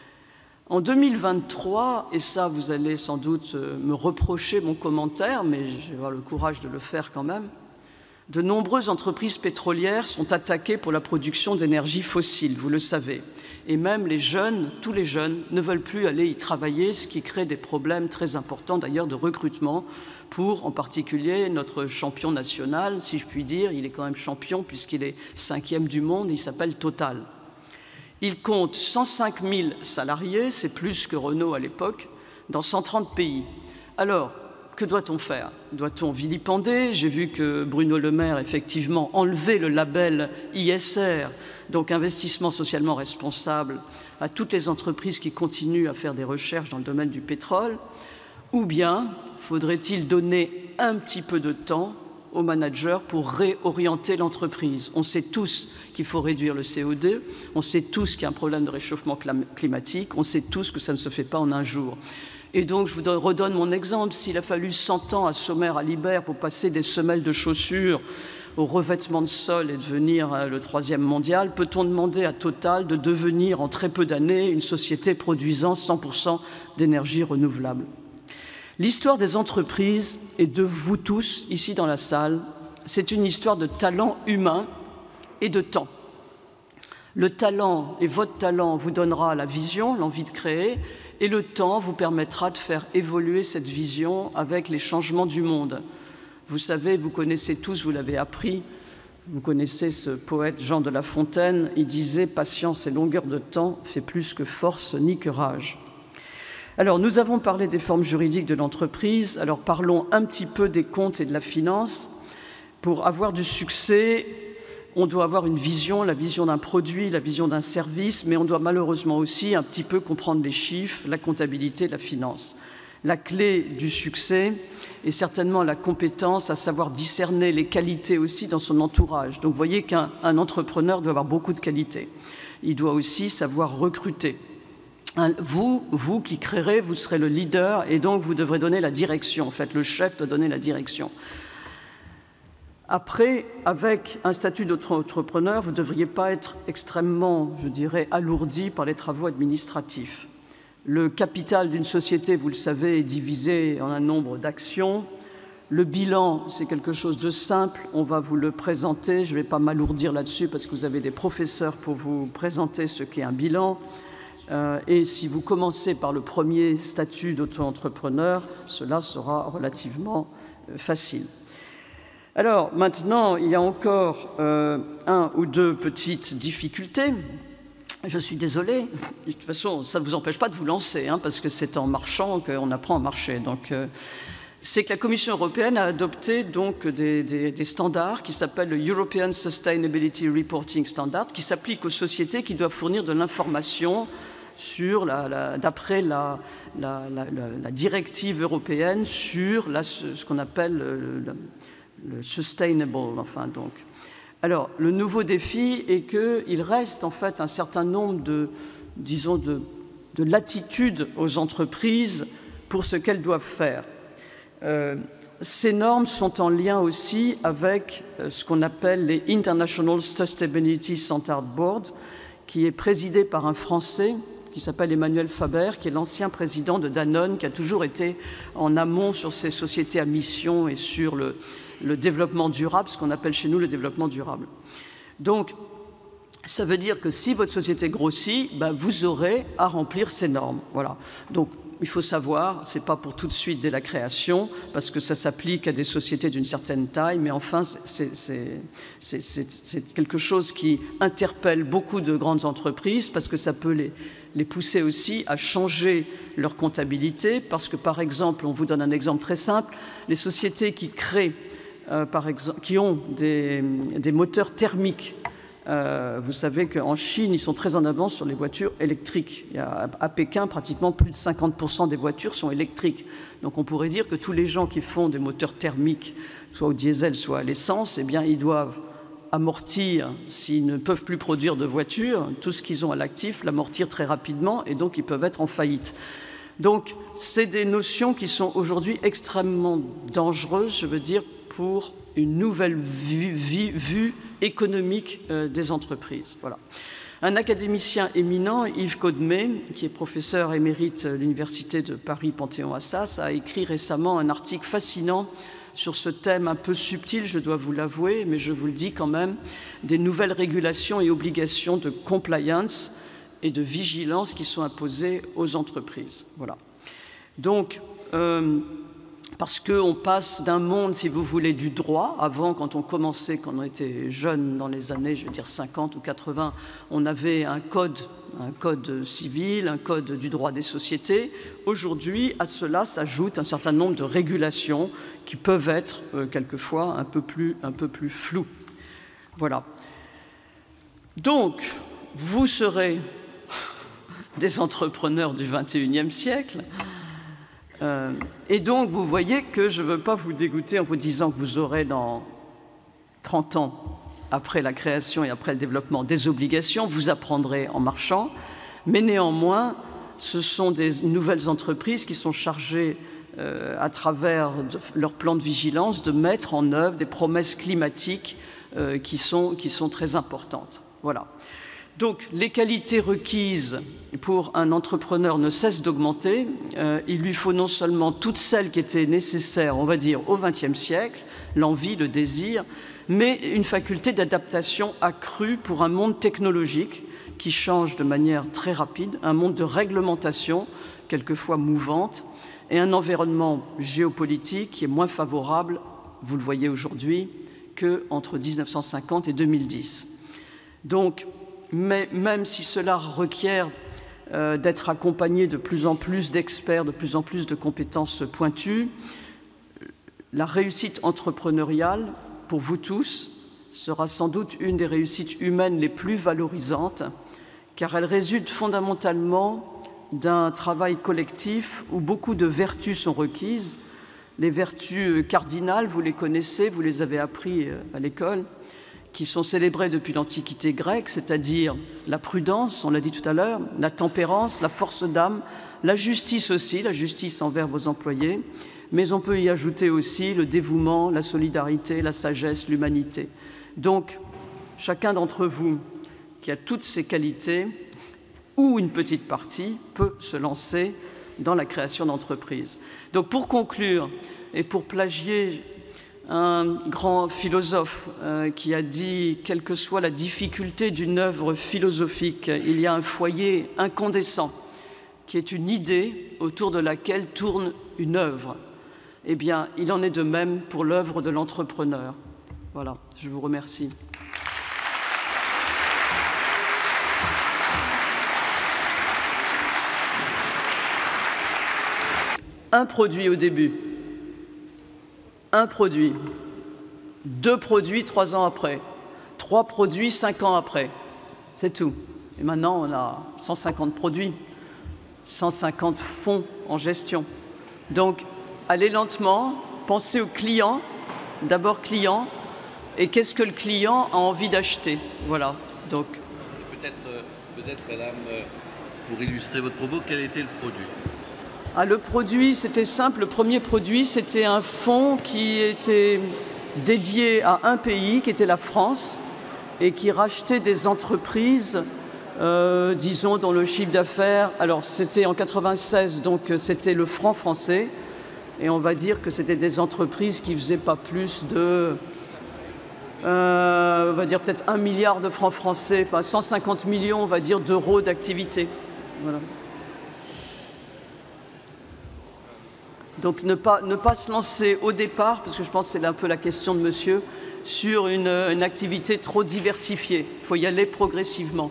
En deux mille vingt-trois, et ça vous allez sans doute me reprocher mon commentaire, mais je vais avoir le courage de le faire quand même, de nombreuses entreprises pétrolières sont attaquées pour la production d'énergie fossile, vous le savez. Et même les jeunes, tous les jeunes, ne veulent plus aller y travailler, ce qui crée des problèmes très importants d'ailleurs de recrutement pour, en particulier, notre champion national, si je puis dire. Il est quand même champion puisqu'il est cinquième du monde, il s'appelle Total. Il compte cent cinq mille salariés, c'est plus que Renault à l'époque, dans cent trente pays. Alors, que doit-on faire? Doit-on vilipender? J'ai vu que Bruno Le Maire, effectivement, enlevait le label I S R, donc investissement socialement responsable, à toutes les entreprises qui continuent à faire des recherches dans le domaine du pétrole. Ou bien faudrait-il donner un petit peu de temps aux managers pour réorienter l'entreprise? On sait tous qu'il faut réduire le C O deux, on sait tous qu'il y a un problème de réchauffement climatique, on sait tous que ça ne se fait pas en un jour. Et donc, je vous redonne mon exemple. S'il a fallu cent ans à Sommer, à Libert, pour passer des semelles de chaussures au revêtement de sol et devenir le troisième mondial, peut-on demander à Total de devenir en très peu d'années une société produisant cent pour cent d'énergie renouvelable? L'histoire des entreprises et de vous tous, ici dans la salle, c'est une histoire de talent humain et de temps. Le talent et votre talent vous donnera la vision, l'envie de créer, et le temps vous permettra de faire évoluer cette vision avec les changements du monde. Vous savez, vous connaissez tous, vous l'avez appris, vous connaissez ce poète Jean de La Fontaine, il disait « Patience et longueur de temps fait plus que force ni que rage ». Alors, nous avons parlé des formes juridiques de l'entreprise, alors parlons un petit peu des comptes et de la finance. Pour avoir du succès, on doit avoir une vision, la vision d'un produit, la vision d'un service, mais on doit malheureusement aussi un petit peu comprendre les chiffres, la comptabilité, la finance. La clé du succès est certainement la compétence à savoir discerner les qualités aussi dans son entourage. Donc vous voyez qu'un un entrepreneur doit avoir beaucoup de qualités. Il doit aussi savoir recruter. Vous, vous qui créerez, vous serez le leader et donc vous devrez donner la direction. En fait, le chef doit donner la direction. Après, avec un statut d'entrepreneur, vous ne devriez pas être extrêmement, je dirais, alourdi par les travaux administratifs. Le capital d'une société, vous le savez, est divisé en un nombre d'actions. Le bilan, c'est quelque chose de simple. On va vous le présenter. Je ne vais pas m'alourdir là-dessus parce que vous avez des professeurs pour vous présenter ce qu'est un bilan. Euh, et si vous commencez par le premier statut d'auto-entrepreneur, cela sera relativement euh, facile. Alors, maintenant, il y a encore euh, un ou deux petites difficultés. Je suis désolée. De toute façon, ça ne vous empêche pas de vous lancer, hein, parce que c'est en marchant qu'on apprend à marcher. Donc, euh, c'est que la Commission européenne a adopté donc des, des, des standards qui s'appellent le European Sustainability Reporting Standard, qui s'appliquent aux sociétés qui doivent fournir de l'information sur la, la, d'après la, la, la, la directive européenne sur la, ce qu'on appelle le, le, le sustainable, enfin donc. Alors, le nouveau défi est qu'il reste en fait un certain nombre de, disons, de, de latitudes aux entreprises pour ce qu'elles doivent faire. Euh, ces normes sont en lien aussi avec euh, ce qu'on appelle les International Sustainability Standard Board, qui est présidé par un Français qui s'appelle Emmanuel Faber, qui est l'ancien président de Danone, qui a toujours été en amont sur ces sociétés à mission et sur le, le développement durable, ce qu'on appelle chez nous le développement durable. Donc, ça veut dire que si votre société grossit, ben, vous aurez à remplir ces normes. Voilà. Donc, il faut savoir, ce n'est pas pour tout de suite dès la création, parce que ça s'applique à des sociétés d'une certaine taille, mais enfin, c'est quelque chose qui interpelle beaucoup de grandes entreprises, parce que ça peut les, les pousser aussi à changer leur comptabilité, parce que, par exemple, on vous donne un exemple très simple, les sociétés qui créent, euh, par exemple, qui ont des, des moteurs thermiques. Euh, vous savez qu'en Chine, ils sont très en avance sur les voitures électriques. Il y a, à Pékin, pratiquement plus de cinquante pour cent des voitures sont électriques. Donc on pourrait dire que tous les gens qui font des moteurs thermiques, soit au diesel, soit à l'essence, eh bien, ils doivent amortir, s'ils ne peuvent plus produire de voitures, tout ce qu'ils ont à l'actif, l'amortir très rapidement, et donc ils peuvent être en faillite. Donc c'est des notions qui sont aujourd'hui extrêmement dangereuses, je veux dire, pour une nouvelle vue, vue, vue économique euh, des entreprises. Voilà. Un académicien éminent, Yves Codmet, qui est professeur émérite à l'Université de Paris Panthéon-Assas, a écrit récemment un article fascinant sur ce thème un peu subtil, je dois vous l'avouer, mais je vous le dis quand même, des nouvelles régulations et obligations de compliance et de vigilance qui sont imposées aux entreprises. Voilà. Donc, euh, parce qu'on passe d'un monde, si vous voulez, du droit. Avant, quand on commençait, quand on était jeune, dans les années, je veux dire cinquante ou quatre-vingts, on avait un code, un code civil, un code du droit des sociétés. Aujourd'hui, à cela s'ajoute un certain nombre de régulations qui peuvent être, euh, quelquefois, un peu plus, un peu plus floues. Voilà. Donc, vous serez des entrepreneurs du vingt et unième siècle. Euh, et donc, vous voyez que je ne veux pas vous dégoûter en vous disant que vous aurez dans trente ans, après la création et après le développement, des obligations, vous apprendrez en marchant, mais néanmoins, ce sont des nouvelles entreprises qui sont chargées, euh, à travers de, leur plan de vigilance, de mettre en œuvre des promesses climatiques euh, qui sont, qui sont très importantes. Voilà. Donc, les qualités requises pour un entrepreneur ne cessent d'augmenter. Euh, il lui faut non seulement toutes celles qui étaient nécessaires, on va dire, au vingtième siècle, l'envie, le désir, mais une faculté d'adaptation accrue pour un monde technologique qui change de manière très rapide, un monde de réglementation, quelquefois mouvante, et un environnement géopolitique qui est moins favorable, vous le voyez aujourd'hui, qu'entre mille neuf cent cinquante et deux mille dix. Donc, mais même si cela requiert euh, d'être accompagné de plus en plus d'experts, de plus en plus de compétences pointues, la réussite entrepreneuriale, pour vous tous, sera sans doute une des réussites humaines les plus valorisantes, car elle résulte fondamentalement d'un travail collectif où beaucoup de vertus sont requises. Les vertus cardinales, vous les connaissez, vous les avez appris à l'école, qui sont célébrées depuis l'Antiquité grecque, c'est-à-dire la prudence, on l'a dit tout à l'heure, la tempérance, la force d'âme, la justice aussi, la justice envers vos employés, mais on peut y ajouter aussi le dévouement, la solidarité, la sagesse, l'humanité. Donc, chacun d'entre vous qui a toutes ces qualités, ou une petite partie, peut se lancer dans la création d'entreprises. Donc, pour conclure, et pour plagier un grand philosophe euh, qui a dit « Quelle que soit la difficulté d'une œuvre philosophique, il y a un foyer incandescent qui est une idée autour de laquelle tourne une œuvre. » Eh bien, il en est de même pour l'œuvre de l'entrepreneur. Voilà, je vous remercie. Un produit au début. Un produit, deux produits trois ans après, trois produits cinq ans après. C'est tout. Et maintenant, on a cent cinquante produits, cent cinquante fonds en gestion. Donc, allez lentement, pensez au client, d'abord client, et qu'est-ce que le client a envie d'acheter. Voilà. Donc. Peut-être, peut-être, madame, pour illustrer votre propos, quel était le produit ? Ah, le produit, c'était simple. Le premier produit, c'était un fonds qui était dédié à un pays, qui était la France, et qui rachetait des entreprises, euh, disons, dont le chiffre d'affaires... Alors, c'était en quatre-vingt-seize, donc c'était le franc français, et on va dire que c'était des entreprises qui ne faisaient pas plus de... Euh, on va dire peut-être un milliard de francs français, enfin cent cinquante millions, on va dire, d'euros d'activité. Voilà. Donc ne pas, ne pas se lancer au départ, parce que je pense que c'est un peu la question de monsieur, sur une, une activité trop diversifiée. Il faut y aller progressivement.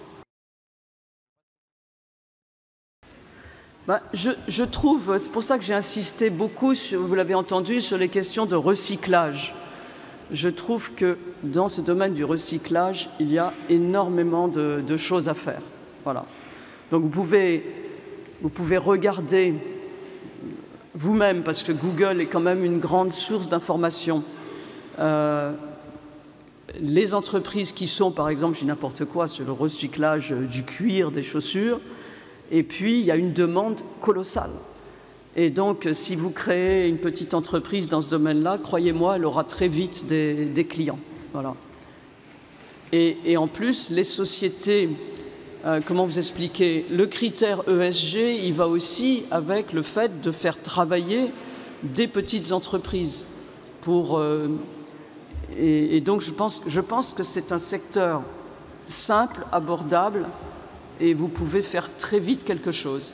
Ben, je, je trouve, c'est pour ça que j'ai insisté beaucoup, sur, vous l'avez entendu, sur les questions de recyclage. Je trouve que dans ce domaine du recyclage, il y a énormément de, de choses à faire. Voilà. Donc vous pouvez, vous pouvez regarder vous-même, parce que Google est quand même une grande source d'informations. Euh, les entreprises qui sont, par exemple, je dis n'importe quoi, sur le recyclage du cuir, des chaussures, et puis il y a une demande colossale. Et donc, si vous créez une petite entreprise dans ce domaine-là, croyez-moi, elle aura très vite des, des clients. Voilà. Et, et en plus, les sociétés, euh, comment vous expliquer, le critère E S G, il va aussi avec le fait de faire travailler des petites entreprises. Pour, euh, et, et donc, je pense, je pense que c'est un secteur simple, abordable, et vous pouvez faire très vite quelque chose.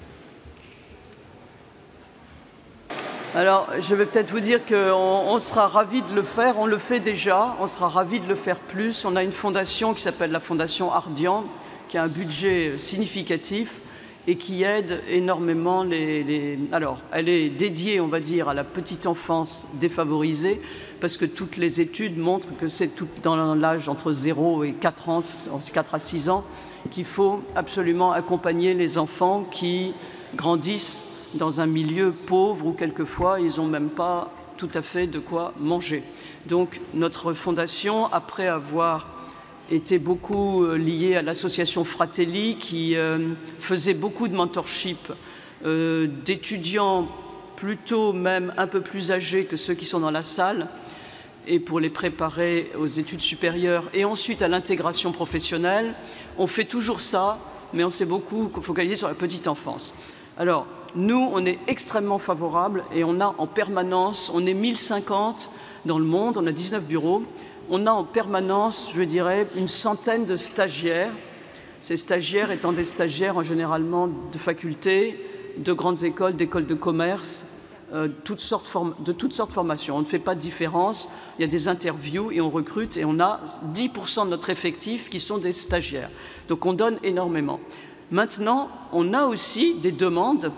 Alors, je vais peut-être vous dire qu'on on sera ravis de le faire, on le fait déjà, on sera ravis de le faire plus. On a une fondation qui s'appelle la Fondation Ardian, qui a un budget significatif et qui aide énormément les, les... Alors, elle est dédiée, on va dire, à la petite enfance défavorisée, parce que toutes les études montrent que c'est tout dans l'âge entre zéro et quatre ans, quatre à six ans, qu'il faut absolument accompagner les enfants qui grandissent dans un milieu pauvre où quelquefois ils n'ont même pas tout à fait de quoi manger. Donc notre fondation, après avoir été beaucoup liée à l'association Fratelli, qui euh, faisait beaucoup de mentorship euh, d'étudiants plutôt même un peu plus âgés que ceux qui sont dans la salle, et pour les préparer aux études supérieures et ensuite à l'intégration professionnelle, on fait toujours ça, mais on s'est beaucoup focalisé sur la petite enfance. Alors, nous, on est extrêmement favorables et on a en permanence, on est mille cinquante dans le monde, on a dix-neuf bureaux, on a en permanence, je dirais, une centaine de stagiaires. Ces stagiaires étant des stagiaires en généralement de facultés, de grandes écoles, d'écoles de commerce, euh, toutes sortes de toutes sortes de formations. On ne fait pas de différence, il y a des interviews et on recrute et on a dix pour cent de notre effectif qui sont des stagiaires. Donc on donne énormément. Maintenant, on a aussi des demandes.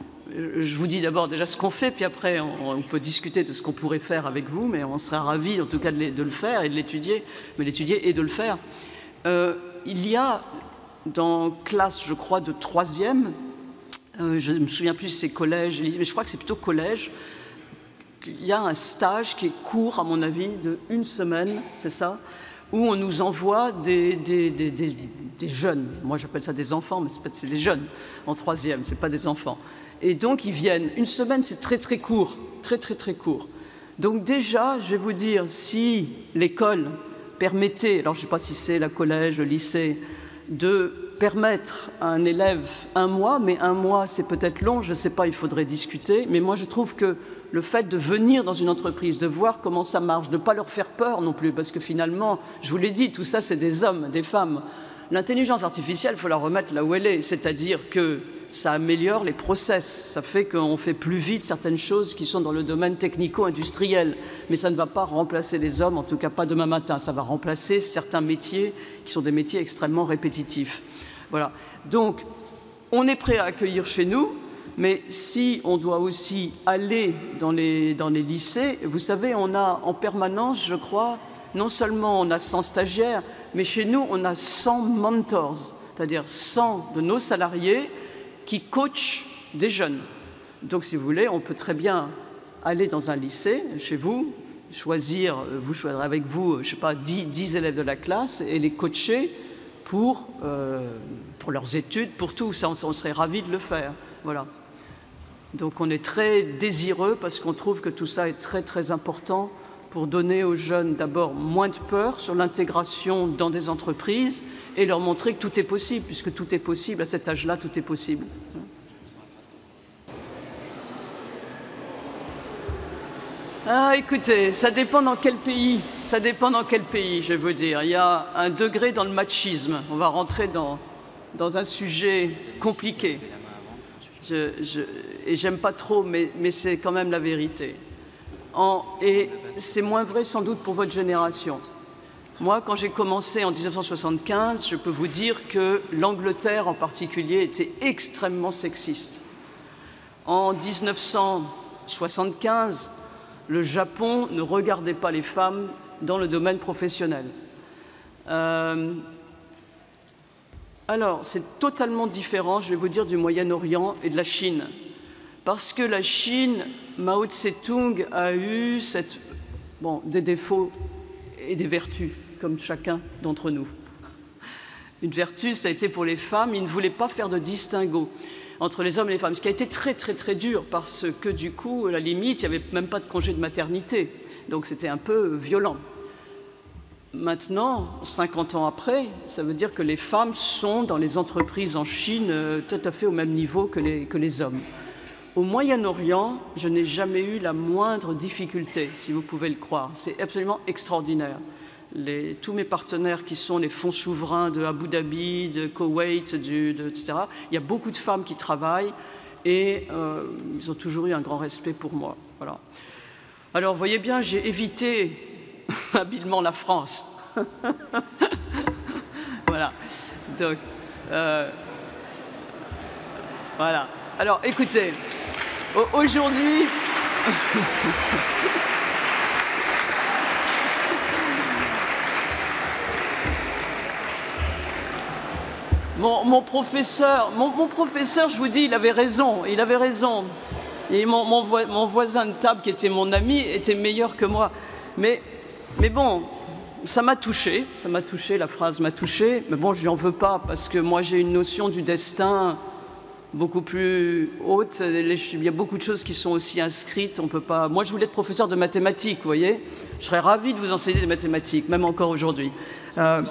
Je vous dis d'abord déjà ce qu'on fait, puis après on, on peut discuter de ce qu'on pourrait faire avec vous, mais on serait ravis en tout cas de, de le faire et de l'étudier, mais l'étudier et de le faire. Euh, il y a dans classe, je crois, de troisième, euh, je ne me souviens plus si c'est collège, mais je crois que c'est plutôt collège, il y a un stage qui est court, à mon avis, de une semaine, c'est ça, où on nous envoie des, des, des, des, des jeunes. Moi, j'appelle ça des enfants, mais c'est des jeunes en troisième, c'est pas des enfants. Et donc, ils viennent. Une semaine, c'est très, très court. Très, très, très court. Donc déjà, je vais vous dire, si l'école permettait, alors je ne sais pas si c'est la collège, le lycée, de permettre à un élève un mois, mais un mois, c'est peut-être long, je ne sais pas, il faudrait discuter. Mais moi, je trouve que le fait de venir dans une entreprise, de voir comment ça marche, de ne pas leur faire peur non plus, parce que finalement, je vous l'ai dit, tout ça, c'est des hommes, des femmes. L'intelligence artificielle, il faut la remettre là où elle est, c'est-à-dire que ça améliore les process, ça fait qu'on fait plus vite certaines choses qui sont dans le domaine technico-industriel, mais ça ne va pas remplacer les hommes, en tout cas pas demain matin, ça va remplacer certains métiers qui sont des métiers extrêmement répétitifs. Voilà. Donc, on est prêt à accueillir chez nous, mais si on doit aussi aller dans les, dans les lycées, vous savez, on a en permanence, je crois, non seulement on a cent stagiaires, mais chez nous, on a cent mentors, c'est-à-dire cent de nos salariés qui coachent des jeunes. Donc, si vous voulez, on peut très bien aller dans un lycée, chez vous, choisir, vous choisirez avec vous, je ne sais pas, dix, dix élèves de la classe et les coacher pour, euh, pour leurs études, pour tout. Ça, on, on serait ravis de le faire. Voilà. Donc, on est très désireux parce qu'on trouve que tout ça est très, très important pour donner aux jeunes, d'abord, moins de peur sur l'intégration dans des entreprises et leur montrer que tout est possible, puisque tout est possible, à cet âge-là, tout est possible. Ah, écoutez, ça dépend dans quel pays, ça dépend dans quel pays, je vais vous dire. Il y a un degré dans le machisme, on va rentrer dans, dans un sujet compliqué. Je, je, et j'aime pas trop, mais, mais c'est quand même la vérité. En, et c'est moins vrai sans doute pour votre génération. Moi, quand j'ai commencé en mille neuf cent soixante-quinze, je peux vous dire que l'Angleterre en particulier était extrêmement sexiste. En mille neuf cent soixante-quinze, le Japon ne regardait pas les femmes dans le domaine professionnel. Euh, alors, c'est totalement différent, je vais vous dire, du Moyen-Orient et de la Chine. Parce que la Chine, Mao Tse-tung a eu cette, bon, des défauts et des vertus, comme chacun d'entre nous. Une vertu, ça a été pour les femmes, ils ne voulaient pas faire de distinguo. entre les hommes et les femmes, ce qui a été très très très dur parce que du coup, à la limite, il n'y avait même pas de congé de maternité, donc c'était un peu violent. Maintenant, cinquante ans après, ça veut dire que les femmes sont dans les entreprises en Chine euh, tout à fait au même niveau que les, que les hommes. Au Moyen-Orient, je n'ai jamais eu la moindre difficulté, si vous pouvez le croire. C'est absolument extraordinaire. Les, tous mes partenaires qui sont les fonds souverains de Abu Dhabi, de Koweït, du, de, et cetera, il y a beaucoup de femmes qui travaillent et euh, ils ont toujours eu un grand respect pour moi. Voilà. Alors, vous voyez bien, j'ai évité habilement la France. Voilà. Donc, euh, voilà. Alors, écoutez, aujourd'hui... mon, mon, professeur, mon, mon professeur, je vous dis, il avait raison. Il avait raison. Et mon, mon, vo mon voisin de table, qui était mon ami, était meilleur que moi. Mais... Mais bon, ça m'a touché, ça m'a touché, la phrase m'a touché, mais bon, je lui en veux pas, parce que moi j'ai une notion du destin beaucoup plus haute, il y a beaucoup de choses qui sont aussi inscrites, on peut pas... Moi je voulais être professeur de mathématiques, vous voyez, je serais ravi de vous enseigner des mathématiques, même encore aujourd'hui. Euh...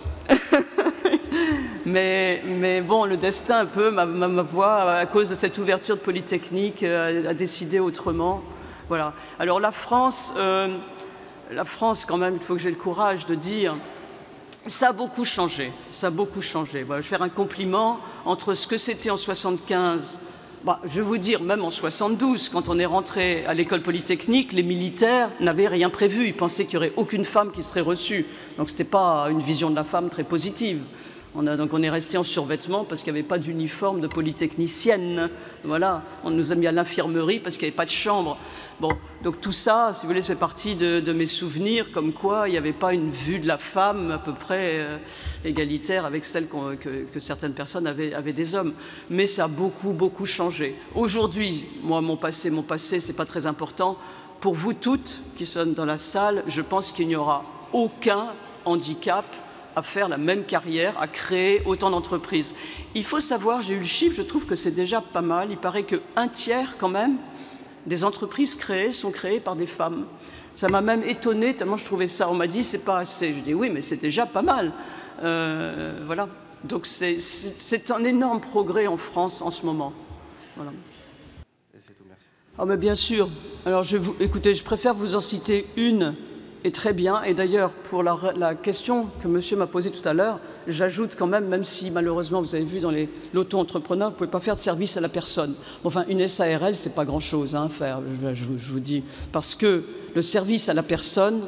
mais, mais bon, le destin un peu, ma, ma, ma voix, à cause de cette ouverture de Polytechnique, a, a décidé autrement, voilà. Alors la France... Euh... La France, quand même, il faut que j'ai le courage de dire, ça a beaucoup changé, ça a beaucoup changé. Voilà, je vais faire un compliment entre ce que c'était en soixante-quinze, bah, je vais vous dire, même en soixante-douze, quand on est rentré à l'école polytechnique, les militaires n'avaient rien prévu, ils pensaient qu'il n'y aurait aucune femme qui serait reçue. Donc ce n'était pas une vision de la femme très positive. On a, donc on est resté en survêtement parce qu'il n'y avait pas d'uniforme de polytechnicienne. Voilà, on nous a mis à l'infirmerie parce qu'il n'y avait pas de chambre. Bon, donc tout ça, si vous voulez, ça fait partie de, de mes souvenirs, comme quoi il n'y avait pas une vue de la femme à peu près euh, égalitaire avec celle qu'on, que, que certaines personnes avaient, avaient des hommes. Mais ça a beaucoup, beaucoup changé. Aujourd'hui, moi, mon passé, mon passé, c'est pas très important. Pour vous toutes qui sont dans la salle, je pense qu'il n'y aura aucun handicap à faire la même carrière, à créer autant d'entreprises. Il faut savoir, j'ai eu le chiffre, je trouve que c'est déjà pas mal, il paraît qu'un tiers quand même des entreprises créées sont créées par des femmes. Ça m'a même étonnée, tellement je trouvais ça, on m'a dit c'est pas assez. Je dis oui, mais c'est déjà pas mal. Euh, voilà. Donc c'est un énorme progrès en France en ce moment. Voilà. Et c'est tout, merci. Ah mais bien sûr. Alors je vous, écoutez, je préfère vous en citer une, et très bien. Et d'ailleurs, pour la, la question que monsieur m'a posée tout à l'heure, j'ajoute quand même, même si malheureusement vous avez vu dans l'auto-entrepreneur, vous ne pouvez pas faire de service à la personne. Enfin, une S A R L, c'est pas grand-chose hein, à faire, je, je, je vous dis. Parce que le service à la personne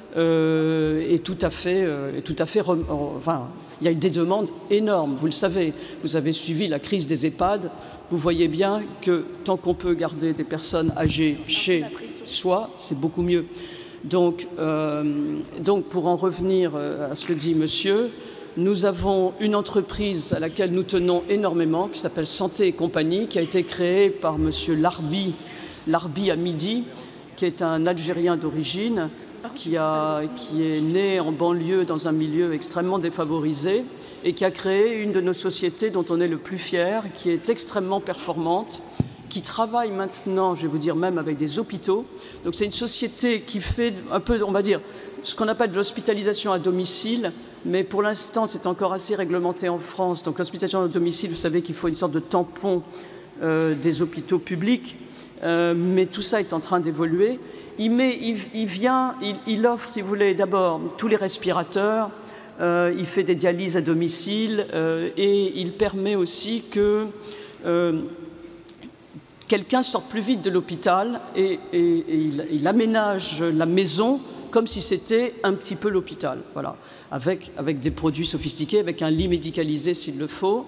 euh, est tout à fait... Euh, est tout à fait enfin, il y a des demandes énormes, vous le savez. Vous avez suivi la crise des EHPAD. Vous voyez bien que tant qu'on peut garder des personnes âgées chez soi, c'est beaucoup mieux. Donc, euh, donc, pour en revenir à ce que dit monsieur, nous avons une entreprise à laquelle nous tenons énormément, qui s'appelle Santé et Compagnie, qui a été créée par monsieur Larbi, Larbi Hamidi, qui est un Algérien d'origine, qui, a, qui est né en banlieue dans un milieu extrêmement défavorisé et qui a créé une de nos sociétés dont on est le plus fier, qui est extrêmement performante, qui travaille maintenant, je vais vous dire, même avec des hôpitaux. Donc c'est une société qui fait un peu, on va dire, ce qu'on appelle de l'hospitalisation à domicile, mais pour l'instant, c'est encore assez réglementé en France. Donc l'hospitalisation à domicile, vous savez qu'il faut une sorte de tampon euh, des hôpitaux publics, euh, mais tout ça est en train d'évoluer. Il, met, il, il vient, il, il offre, si vous voulez, d'abord tous les respirateurs, euh, il fait des dialyses à domicile euh, et il permet aussi que... Euh, quelqu'un sorte plus vite de l'hôpital et, et, et il, il aménage la maison comme si c'était un petit peu l'hôpital, voilà, avec, avec des produits sophistiqués, avec un lit médicalisé s'il le faut.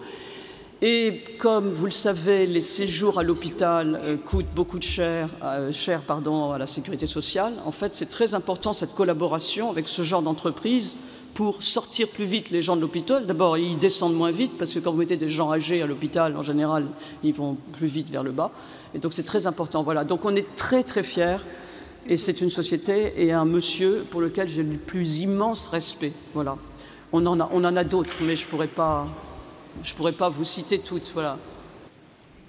Et comme vous le savez, les séjours à l'hôpital euh, coûtent beaucoup de cher, euh, cher pardon, à la sécurité sociale. En fait, c'est très important cette collaboration avec ce genre d'entreprise pour sortir plus vite les gens de l'hôpital. D'abord, ils descendent moins vite, parce que quand vous mettez des gens âgés à l'hôpital, en général, ils vont plus vite vers le bas. Et donc, c'est très important. Voilà. Donc, on est très, très fiers. Et c'est une société et un monsieur pour lequel j'ai le plus immense respect. Voilà. On en a, on en a d'autres, mais je ne pourrais pas, je pourrais pas vous citer toutes. Voilà.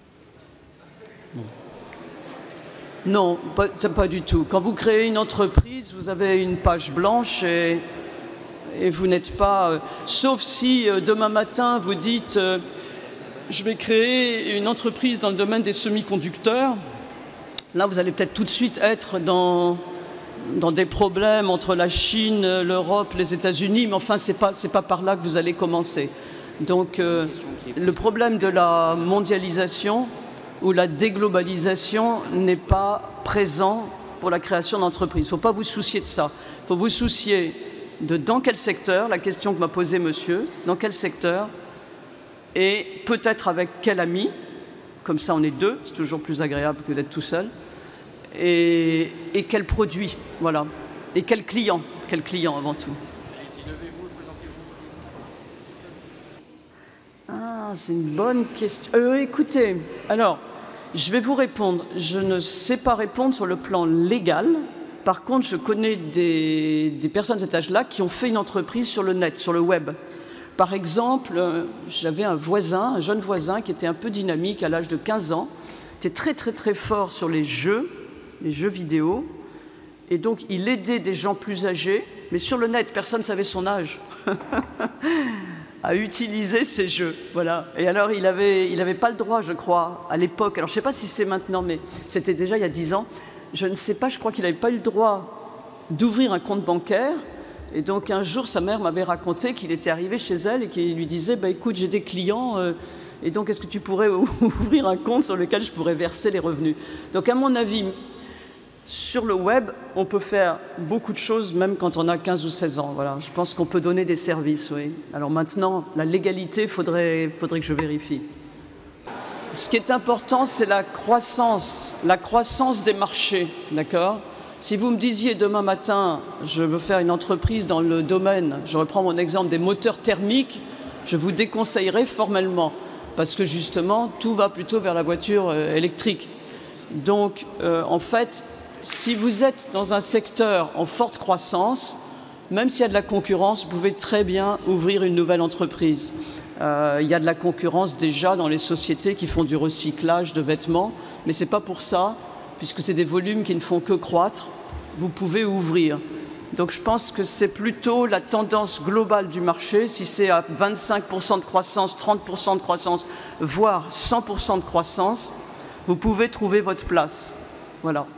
Non, pas, pas du tout. Quand vous créez une entreprise, vous avez une page blanche et, et vous n'êtes pas... Euh, sauf si euh, demain matin, vous dites euh, « je vais créer une entreprise dans le domaine des semi-conducteurs », là, vous allez peut-être tout de suite être dans, dans des problèmes entre la Chine, l'Europe, les États-Unis, mais enfin, ce n'est pas, c'est pas par là que vous allez commencer. Donc, euh, le problème de la mondialisation où la déglobalisation n'est pas présente pour la création d'entreprises. Il ne faut pas vous soucier de ça. Il faut vous soucier de dans quel secteur, la question que m'a posée monsieur, dans quel secteur, et peut-être avec quel ami, comme ça on est deux, c'est toujours plus agréable que d'être tout seul, et, et quel produit, voilà, et quel client, quel client avant tout. Ah, c'est une bonne question. Euh, écoutez, alors, je vais vous répondre. Je ne sais pas répondre sur le plan légal. Par contre, je connais des, des personnes de cet âge-là qui ont fait une entreprise sur le net, sur le web. Par exemple, euh, j'avais un voisin, un jeune voisin qui était un peu dynamique à l'âge de quinze ans, qui était très très très fort sur les jeux, les jeux vidéo. Et donc, il aidait des gens plus âgés, mais sur le net, personne ne savait son âge. à utiliser ces jeux, voilà. Et alors, il n'avait il avait pas le droit, je crois, à l'époque, alors je ne sais pas si c'est maintenant, mais c'était déjà il y a dix ans, je ne sais pas, je crois qu'il n'avait pas eu le droit d'ouvrir un compte bancaire, et donc un jour, sa mère m'avait raconté qu'il était arrivé chez elle et qu'il lui disait, bah, écoute, j'ai des clients, euh, et donc est-ce que tu pourrais ouvrir un compte sur lequel je pourrais verser les revenus? Donc à mon avis, sur le web, on peut faire beaucoup de choses, même quand on a quinze ou seize ans. Voilà. Je pense qu'on peut donner des services, oui. Alors maintenant, la légalité, il faudrait, faudrait que je vérifie. Ce qui est important, c'est la croissance, la croissance des marchés, d'accord? Si vous me disiez demain matin, je veux faire une entreprise dans le domaine, je reprends mon exemple des moteurs thermiques, je vous déconseillerais formellement, parce que justement, tout va plutôt vers la voiture euh, électrique. Donc, euh, en fait, si vous êtes dans un secteur en forte croissance, même s'il y a de la concurrence, vous pouvez très bien ouvrir une nouvelle entreprise. Euh, il y a de la concurrence déjà dans les sociétés qui font du recyclage de vêtements, mais ce n'est pas pour ça, puisque c'est des volumes qui ne font que croître, vous pouvez ouvrir. Donc je pense que c'est plutôt la tendance globale du marché, si c'est à vingt-cinq pour cent de croissance, trente pour cent de croissance, voire cent pour cent de croissance, vous pouvez trouver votre place. Voilà.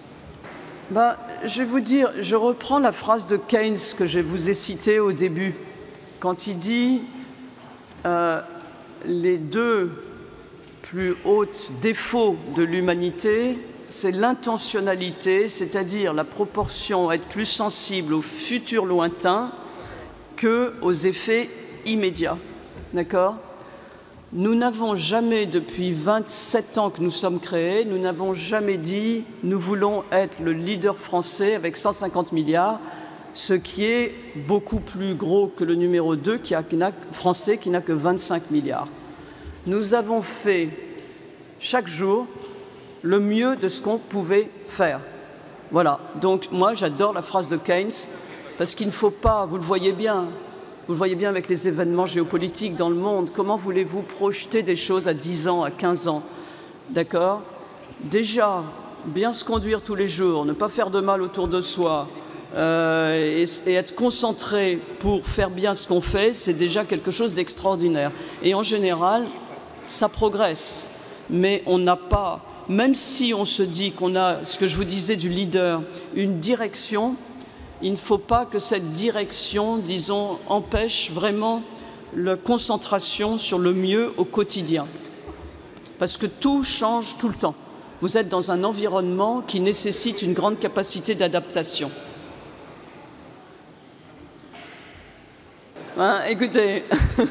Ben, je vais vous dire, je reprends la phrase de Keynes que je vous ai citée au début, quand il dit euh, les deux plus hauts défauts de l'humanité, c'est l'intentionnalité, c'est-à-dire la proportion à être plus sensible aux futurs lointains qu'aux effets immédiats. D'accord ? Nous n'avons jamais, depuis vingt-sept ans que nous sommes créés, nous n'avons jamais dit « nous voulons être le leader français avec cent cinquante milliards », ce qui est beaucoup plus gros que le numéro deux qui a, qui n'a, français qui n'a que vingt-cinq milliards. Nous avons fait chaque jour le mieux de ce qu'on pouvait faire. Voilà, donc moi j'adore la phrase de Keynes, parce qu'il ne faut pas, vous le voyez bien, vous le voyez bien avec les événements géopolitiques dans le monde, comment voulez-vous projeter des choses à dix ans, à quinze ans? D'accord? Déjà, bien se conduire tous les jours, ne pas faire de mal autour de soi, euh, et, et être concentré pour faire bien ce qu'on fait, c'est déjà quelque chose d'extraordinaire. Et en général, ça progresse. Mais on n'a pas, même si on se dit qu'on a, ce que je vous disais du leader, une direction, il ne faut pas que cette direction, disons, empêche vraiment la concentration sur le mieux au quotidien. Parce que tout change tout le temps. Vous êtes dans un environnement qui nécessite une grande capacité d'adaptation. Hein, écoutez,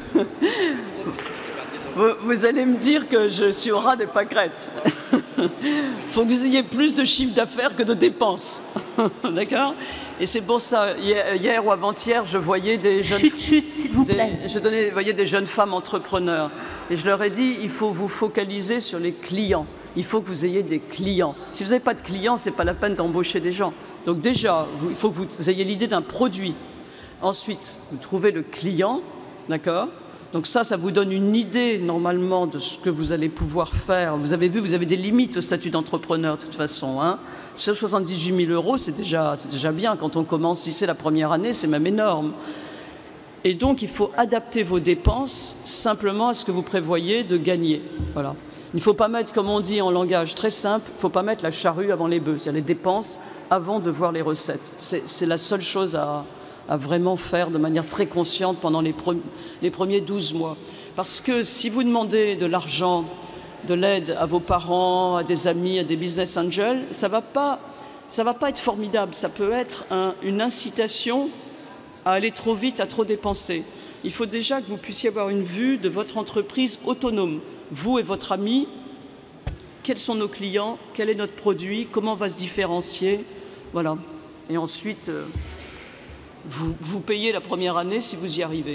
vous, vous allez me dire que je suis au ras des pâquerettes. Il faut que vous ayez plus de chiffre d'affaires que de dépenses. D'accord? Et c'est pour ça, hier, hier ou avant-hier, je voyais des jeunes... Chut, chut, s'il vous plaît. Des, je donnais, voyais des jeunes femmes entrepreneurs. Et je leur ai dit, il faut vous focaliser sur les clients. Il faut que vous ayez des clients. Si vous n'avez pas de clients, ce n'est pas la peine d'embaucher des gens. Donc déjà, vous, il faut que vous ayez l'idée d'un produit. Ensuite, vous trouvez le client, d'accord? Donc ça, ça vous donne une idée, normalement, de ce que vous allez pouvoir faire. Vous avez vu, vous avez des limites au statut d'entrepreneur, de toute façon. Hein. Sur soixante-dix-huit mille euros, c'est déjà, c'est déjà bien. Quand on commence, si c'est la première année, c'est même énorme. Et donc, il faut adapter vos dépenses simplement à ce que vous prévoyez de gagner. Voilà. Il ne faut pas mettre, comme on dit en langage très simple, il ne faut pas mettre la charrue avant les bœufs. C'est-à-dire les dépenses avant de voir les recettes. C'est la seule chose à... à vraiment faire de manière très consciente pendant les, pre les premiers douze mois. Parce que si vous demandez de l'argent, de l'aide à vos parents, à des amis, à des business angels, ça ne va pas, ça va pas être formidable. Ça peut être un, une incitation à aller trop vite, à trop dépenser. Il faut déjà que vous puissiez avoir une vue de votre entreprise autonome. Vous et votre ami, quels sont nos clients, quel est notre produit, comment on va se différencier. Voilà. Et ensuite... Euh, Vous, vous payez la première année si vous y arrivez.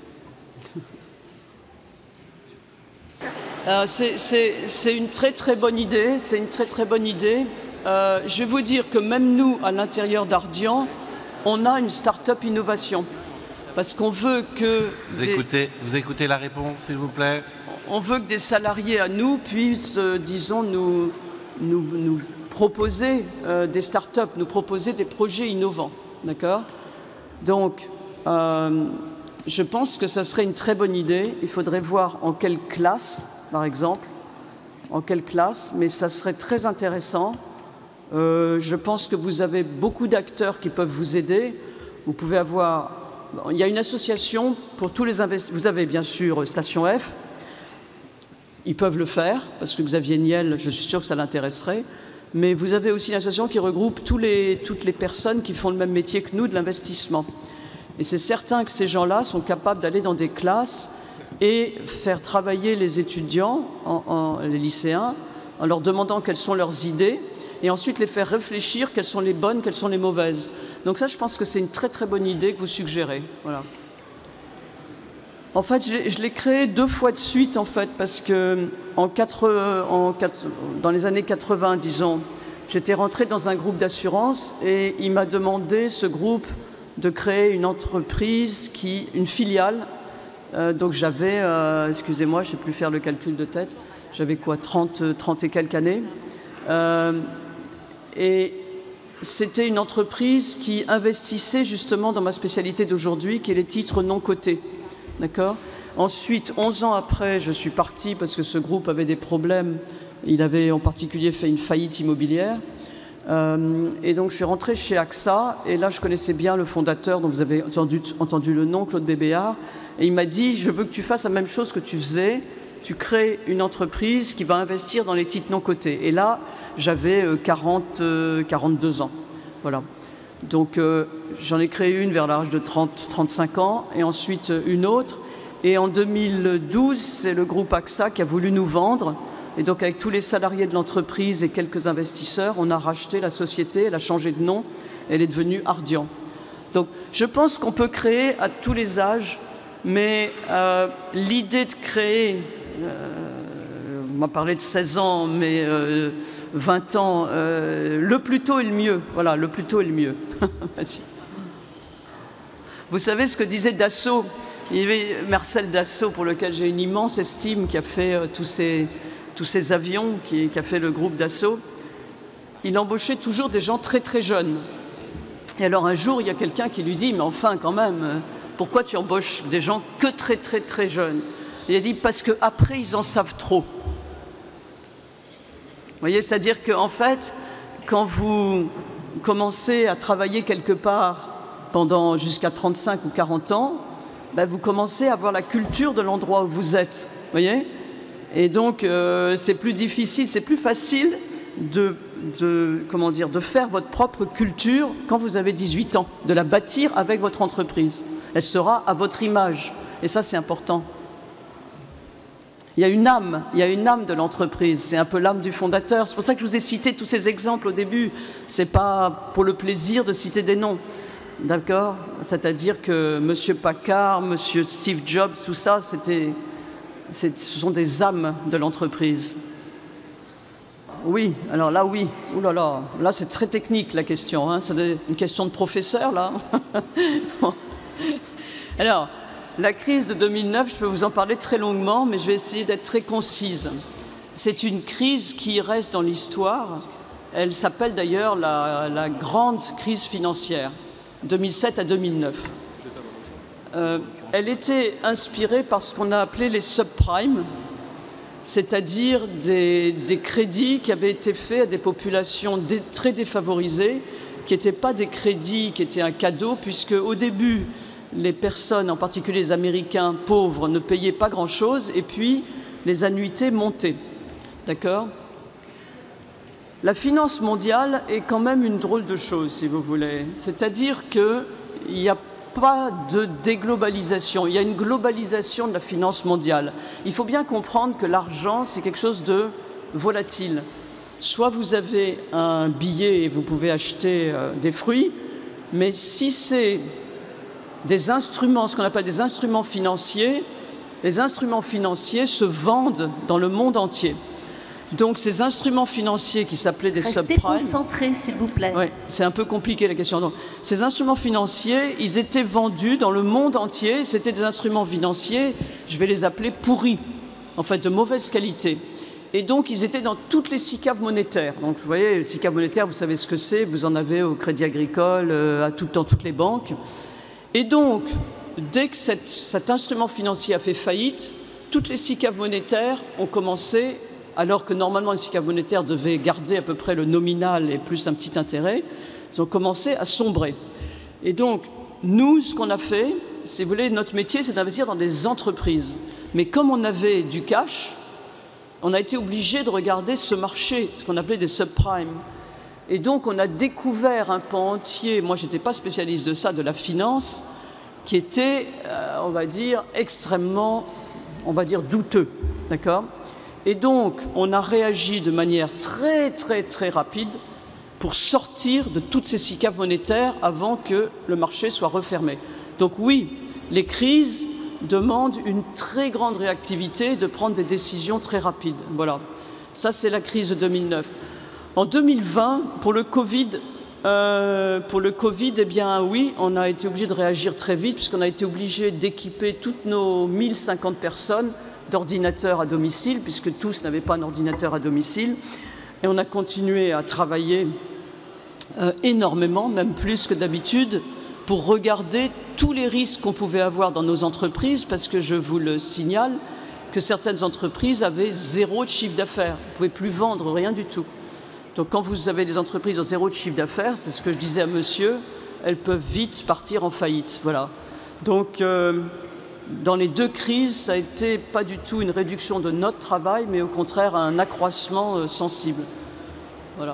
euh, c'est une très très bonne idée. C'est une très très bonne idée. Euh, je vais vous dire que même nous, à l'intérieur d'Ardian, on a une start-up innovation. Parce qu'on veut que... Vous, des... écoutez, vous écoutez la réponse, s'il vous plaît? On veut que des salariés à nous puissent, euh, disons, nous, nous, nous proposer euh, des start-up, nous proposer des projets innovants. D'accord ? Donc, euh, je pense que ça serait une très bonne idée. Il faudrait voir en quelle classe, par exemple, en quelle classe, mais ça serait très intéressant. Euh, je pense que vous avez beaucoup d'acteurs qui peuvent vous aider. Vous pouvez avoir... Il y a une association pour tous les investisseurs. Vous avez bien sûr Station F. Ils peuvent le faire, parce que Xavier Niel, je suis sûr que ça l'intéresserait. Mais vous avez aussi une association qui regroupe tous les, toutes les personnes qui font le même métier que nous, de l'investissement. Et c'est certain que ces gens-là sont capables d'aller dans des classes et faire travailler les étudiants, en, en, les lycéens, en leur demandant quelles sont leurs idées, et ensuite les faire réfléchir quelles sont les bonnes, quelles sont les mauvaises. Donc ça, je pense que c'est une très très bonne idée que vous suggérez. Voilà. En fait, je l'ai créé deux fois de suite, en fait, parce que en quatre, en quatre, dans les années quatre-vingt, disons, j'étais rentré dans un groupe d'assurance et il m'a demandé, ce groupe, de créer une entreprise, qui, une filiale. Euh, donc j'avais, euh, excusez-moi, je ne sais plus faire le calcul de tête, j'avais quoi, trente, trente et quelques années. Euh, et c'était une entreprise qui investissait justement dans ma spécialité d'aujourd'hui, qui est les titres non cotés. D'accord. Ensuite, onze ans après, je suis parti parce que ce groupe avait des problèmes. Il avait en particulier fait une faillite immobilière. Euh, et donc, je suis rentré chez A X A. Et là, je connaissais bien le fondateur, dont vous avez entendu, entendu le nom, Claude Bébéard. Et il m'a dit, je veux que tu fasses la même chose que tu faisais. Tu crées une entreprise qui va investir dans les titres non cotés. Et là, j'avais quarante, quarante-deux ans. Voilà. Donc, euh, j'en ai créé une vers l'âge de trente, trente-cinq ans, et ensuite une autre. Et en deux mille douze, c'est le groupe A X A qui a voulu nous vendre. Et donc, avec tous les salariés de l'entreprise et quelques investisseurs, on a racheté la société, elle a changé de nom, elle est devenue Ardian. Donc, je pense qu'on peut créer à tous les âges, mais euh, l'idée de créer, euh, on m'a parlé de seize ans, mais... Euh, vingt ans, euh, le plus tôt est le mieux. Voilà, le plus tôt est le mieux. Vous savez ce que disait Dassault? Il y avait Marcel Dassault, pour lequel j'ai une immense estime, qui a fait euh, tous, ces, tous ces avions, qui, qui a fait le groupe Dassault. Il embauchait toujours des gens très très jeunes. Et alors un jour, il y a quelqu'un qui lui dit, mais enfin quand même, pourquoi tu embauches des gens que très très très jeunes? Il a dit, parce qu'après, ils en savent trop. Vous voyez, c'est-à-dire qu'en fait, quand vous commencez à travailler quelque part pendant jusqu'à trente-cinq ou quarante ans, ben vous commencez à avoir la culture de l'endroit où vous êtes. Vous voyez? Et donc, euh, c'est plus difficile, c'est plus facile de, de, comment dire, de faire votre propre culture quand vous avez dix-huit ans, de la bâtir avec votre entreprise. Elle sera à votre image. Et ça, c'est important. Il y a une âme, il y a une âme de l'entreprise, c'est un peu l'âme du fondateur. C'est pour ça que je vous ai cité tous ces exemples au début. Ce n'est pas pour le plaisir de citer des noms, d'accord? C'est-à-dire que M. Packard, M. Steve Jobs, tout ça, c'était, ce sont des âmes de l'entreprise. Oui, alors là, oui. Ouh là là, là c'est très technique la question, hein. C'est une question de professeur, là. Bon. Alors... La crise de deux mille neuf, je peux vous en parler très longuement, mais je vais essayer d'être très concise. C'est une crise qui reste dans l'histoire. Elle s'appelle d'ailleurs la, la grande crise financière, deux mille sept à deux mille neuf. Euh, elle était inspirée par ce qu'on a appelé les subprimes, c'est-à-dire des, des crédits qui avaient été faits à des populations dé, très défavorisées, qui n'étaient pas des crédits qui étaient un cadeau, puisque au début, les personnes, en particulier les Américains pauvres, ne payaient pas grand-chose, et puis les annuités montaient. D'accord ? La finance mondiale est quand même une drôle de chose, si vous voulez. C'est-à-dire qu'il n'y a pas de déglobalisation, il y a une globalisation de la finance mondiale. Il faut bien comprendre que l'argent, c'est quelque chose de volatile. Soit vous avez un billet et vous pouvez acheter euh, des fruits, mais si c'est des instruments, ce qu'on appelle des instruments financiers, les instruments financiers se vendent dans le monde entier. Donc ces instruments financiers qui s'appelaient des subprimes... Restez concentrés, s'il vous plaît. Oui, c'est un peu compliqué la question. Donc, ces instruments financiers, ils étaient vendus dans le monde entier. C'était des instruments financiers, je vais les appeler pourris, en fait de mauvaise qualité. Et donc ils étaient dans toutes les six caves monétaires. Donc vous voyez, les six caves monétaires, vous savez ce que c'est, vous en avez au Crédit Agricole, à tout, dans toutes les banques. Et donc, dès que cette, cet instrument financier a fait faillite, toutes les six caves monétaires ont commencé... alors que normalement les six caves monétaires devaient garder à peu près le nominal et plus un petit intérêt, ils ont commencé à sombrer. Et donc, nous, ce qu'on a fait, si vous voulez, notre métier, c'est d'investir dans des entreprises. Mais comme on avait du cash, on a été obligé de regarder ce marché, ce qu'on appelait des subprimes. Et donc, on a découvert un pan entier, moi, je n'étais pas spécialiste de ça, de la finance, qui était, euh, on va dire, extrêmement, on va dire, douteux, d'accord ? Et donc, on a réagi de manière très, très, très rapide pour sortir de toutes ces six caves monétaires avant que le marché soit refermé. Donc oui, les crises demandent une très grande réactivité, de prendre des décisions très rapides. Voilà. Ça, c'est la crise de deux mille neuf. En deux mille vingt, pour le Covid, euh, pour le Covid, eh bien oui, on a été obligé de réagir très vite, puisqu'on a été obligé d'équiper toutes nos mille cinquante personnes d'ordinateurs à domicile, puisque tous n'avaient pas un ordinateur à domicile. Et on a continué à travailler euh, énormément, même plus que d'habitude, pour regarder tous les risques qu'on pouvait avoir dans nos entreprises, parce que je vous le signale, que certaines entreprises avaient zéro de chiffre d'affaires. Vous ne pouvez plus vendre rien du tout. Donc quand vous avez des entreprises au zéro de chiffre d'affaires, c'est ce que je disais à monsieur, elles peuvent vite partir en faillite. Voilà. Donc... Euh, Dans les deux crises, ça a été pas du tout une réduction de notre travail, mais au contraire un accroissement sensible. Voilà.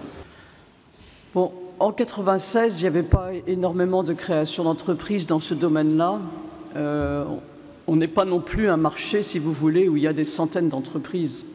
Bon, en quatre-vingt-seize, il n'y avait pas énormément de création d'entreprises dans ce domaine-là. Euh, on n'est pas non plus un marché, si vous voulez, où il y a des centaines d'entreprises.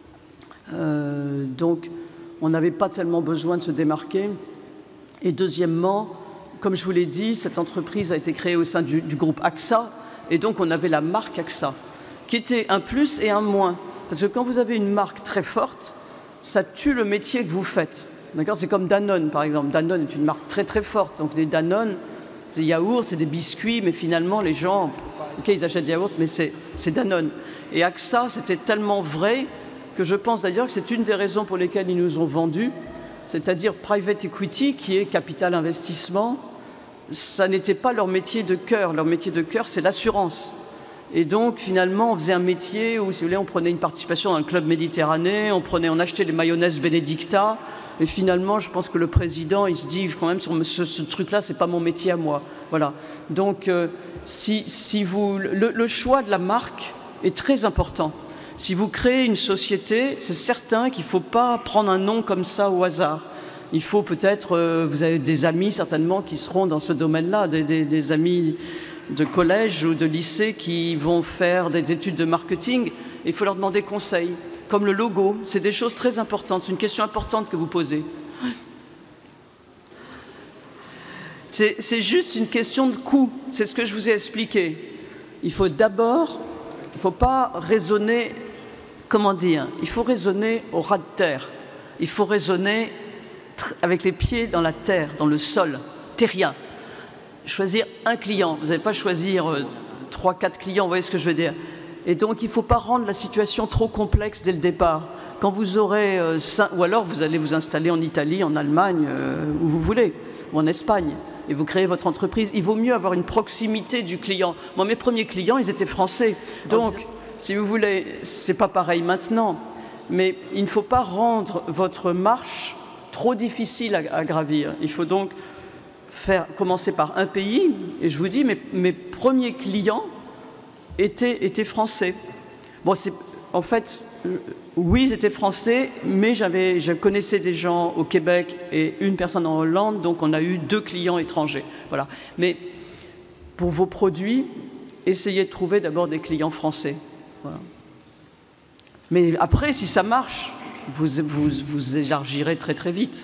Euh, donc, on n'avait pas tellement besoin de se démarquer. Et deuxièmement, comme je vous l'ai dit, cette entreprise a été créée au sein du, du groupe A X A. Et donc, on avait la marque A X A, qui était un plus et un moins. Parce que quand vous avez une marque très forte, ça tue le métier que vous faites. D'accord ? C'est comme Danone, par exemple. Danone est une marque très, très forte. Donc, les Danone, c'est des yaourts, c'est des biscuits, mais finalement, les gens, OK, ils achètent des yaourts, mais c'est Danone. Et A X A, c'était tellement vrai que je pense d'ailleurs que c'est une des raisons pour lesquelles ils nous ont vendus, c'est-à-dire private equity, qui est capital investissement. Ça n'était pas leur métier de cœur. Leur métier de cœur, c'est l'assurance. Et donc, finalement, on faisait un métier où, si vous voulez, on prenait une participation dans un club méditerranéen, on, prenait, on achetait les mayonnaises Benedicta, et finalement, je pense que le président, il se dit, quand même, sur ce, ce truc-là, c'est pas mon métier à moi. Voilà. Donc, euh, si, si vous, le, le choix de la marque est très important. Si vous créez une société, c'est certain qu'il ne faut pas prendre un nom comme ça au hasard. Il faut peut-être, euh, vous avez des amis certainement qui seront dans ce domaine-là, des, des, des amis de collège ou de lycée qui vont faire des études de marketing. Il faut leur demander conseil, comme le logo. C'est des choses très importantes, c'est une question importante que vous posez. C'est juste une question de coût, c'est ce que je vous ai expliqué. Il faut d'abord, il ne faut pas raisonner, comment dire, il faut raisonner au ras de terre. Il faut raisonner avec les pieds dans la terre, dans le sol, terrien. Choisir un client, vous n'allez pas choisir trois quatre clients, vous voyez ce que je veux dire. Et donc, il ne faut pas rendre la situation trop complexe dès le départ. Quand vous aurez, euh, cinq, ou alors vous allez vous installer en Italie, en Allemagne, euh, où vous voulez, ou en Espagne, et vous créez votre entreprise. Il vaut mieux avoir une proximité du client. Moi, mes premiers clients, ils étaient français. Donc, si vous voulez, c'est pas pareil maintenant. Mais il ne faut pas rendre votre marche trop difficile à, à gravir. Il faut donc faire, commencer par un pays. Et je vous dis, mes, mes premiers clients étaient, étaient français. Bon, c'est, en fait, oui, ils étaient français, mais j'avais, je connaissais des gens au Québec et une personne en Hollande, donc on a eu deux clients étrangers. Voilà. Mais pour vos produits, essayez de trouver d'abord des clients français. Voilà. Mais après, si ça marche, vous, vous, vous élargirez très très vite.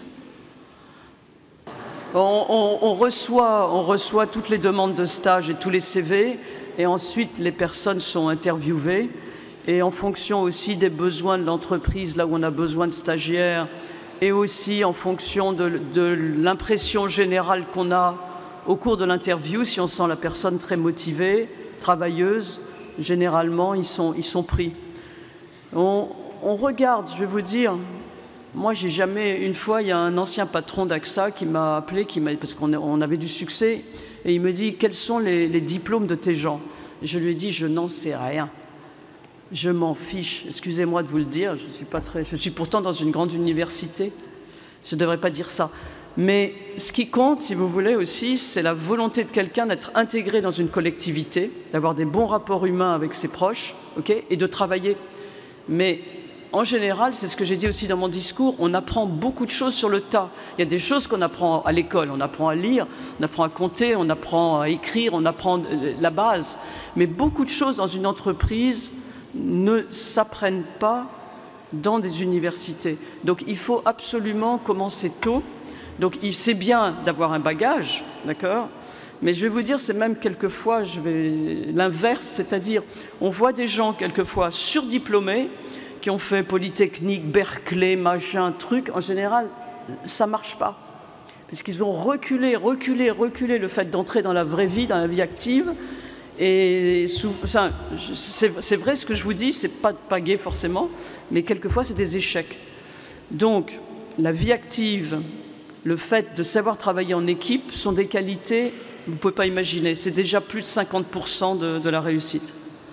On, on, on, reçoit, on reçoit toutes les demandes de stage et tous les C V, et ensuite les personnes sont interviewées. Et en fonction aussi des besoins de l'entreprise, là où on a besoin de stagiaires, et aussi en fonction de, de l'impression générale qu'on a au cours de l'interview, si on sent la personne très motivée, travailleuse, généralement, ils sont, ils sont pris. On, on regarde, je vais vous dire, moi, j'ai jamais... Une fois, il y a un ancien patron d'A X A qui m'a appelé, qui m'a, parce qu'on on avait du succès, et il me dit « Quels sont les, les diplômes de tes gens ?» Et je lui ai dit « Je n'en sais rien. Je m'en fiche. Excusez-moi de vous le dire, je suis pas très... Je suis pourtant dans une grande université. Je ne devrais pas dire ça. Mais ce qui compte, si vous voulez aussi, c'est la volonté de quelqu'un d'être intégré dans une collectivité, d'avoir des bons rapports humains avec ses proches, okay, et de travailler. Mais en général, c'est ce que j'ai dit aussi dans mon discours, on apprend beaucoup de choses sur le tas. Il y a des choses qu'on apprend à l'école, on apprend à lire, on apprend à compter, on apprend à écrire, on apprend la base. Mais beaucoup de choses dans une entreprise ne s'apprennent pas dans des universités. Donc il faut absolument commencer tôt. Donc c'est bien d'avoir un bagage, d'accord ? Mais je vais vous dire, c'est même quelquefois je vais l'inverse, c'est-à-dire on voit des gens quelquefois surdiplômés qui ont fait Polytechnique, Berkeley, machin, truc. En général, ça marche pas. Parce qu'ils ont reculé, reculé, reculé le fait d'entrer dans la vraie vie, dans la vie active. Et c'est vrai ce que je vous dis, c'est pas, pas gai forcément, mais quelquefois c'est des échecs. Donc la vie active, le fait de savoir travailler en équipe sont des qualités, vous ne pouvez pas imaginer, c'est déjà plus de cinquante pour cent de, de la réussite.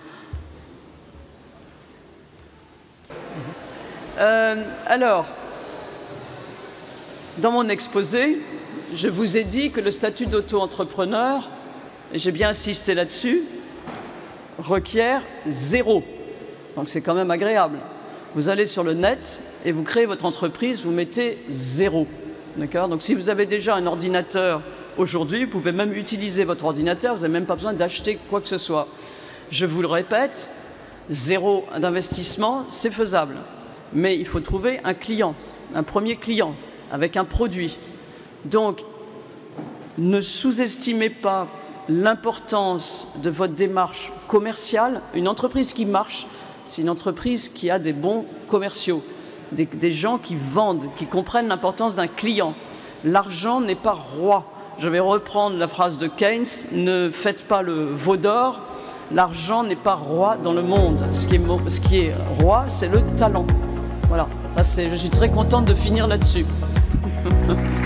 Euh, alors, dans mon exposé, je vous ai dit que le statut d'auto-entrepreneur, et j'ai bien insisté là-dessus, requiert zéro. Donc c'est quand même agréable. Vous allez sur le net et vous créez votre entreprise, vous mettez zéro. D'accord ? Donc si vous avez déjà un ordinateur aujourd'hui, vous pouvez même utiliser votre ordinateur, vous n'avez même pas besoin d'acheter quoi que ce soit. Je vous le répète, zéro d'investissement, c'est faisable. Mais il faut trouver un client, un premier client, avec un produit. Donc, ne sous-estimez pas l'importance de votre démarche commerciale. Une entreprise qui marche, c'est une entreprise qui a des bons commerciaux, des, des gens qui vendent, qui comprennent l'importance d'un client. L'argent n'est pas roi. Je vais reprendre la phrase de Keynes, ne faites pas le veau d'or, l'argent n'est pas roi dans le monde. Ce qui est, ce qui est roi, c'est le talent. Voilà, ça, je suis très contente de finir là-dessus.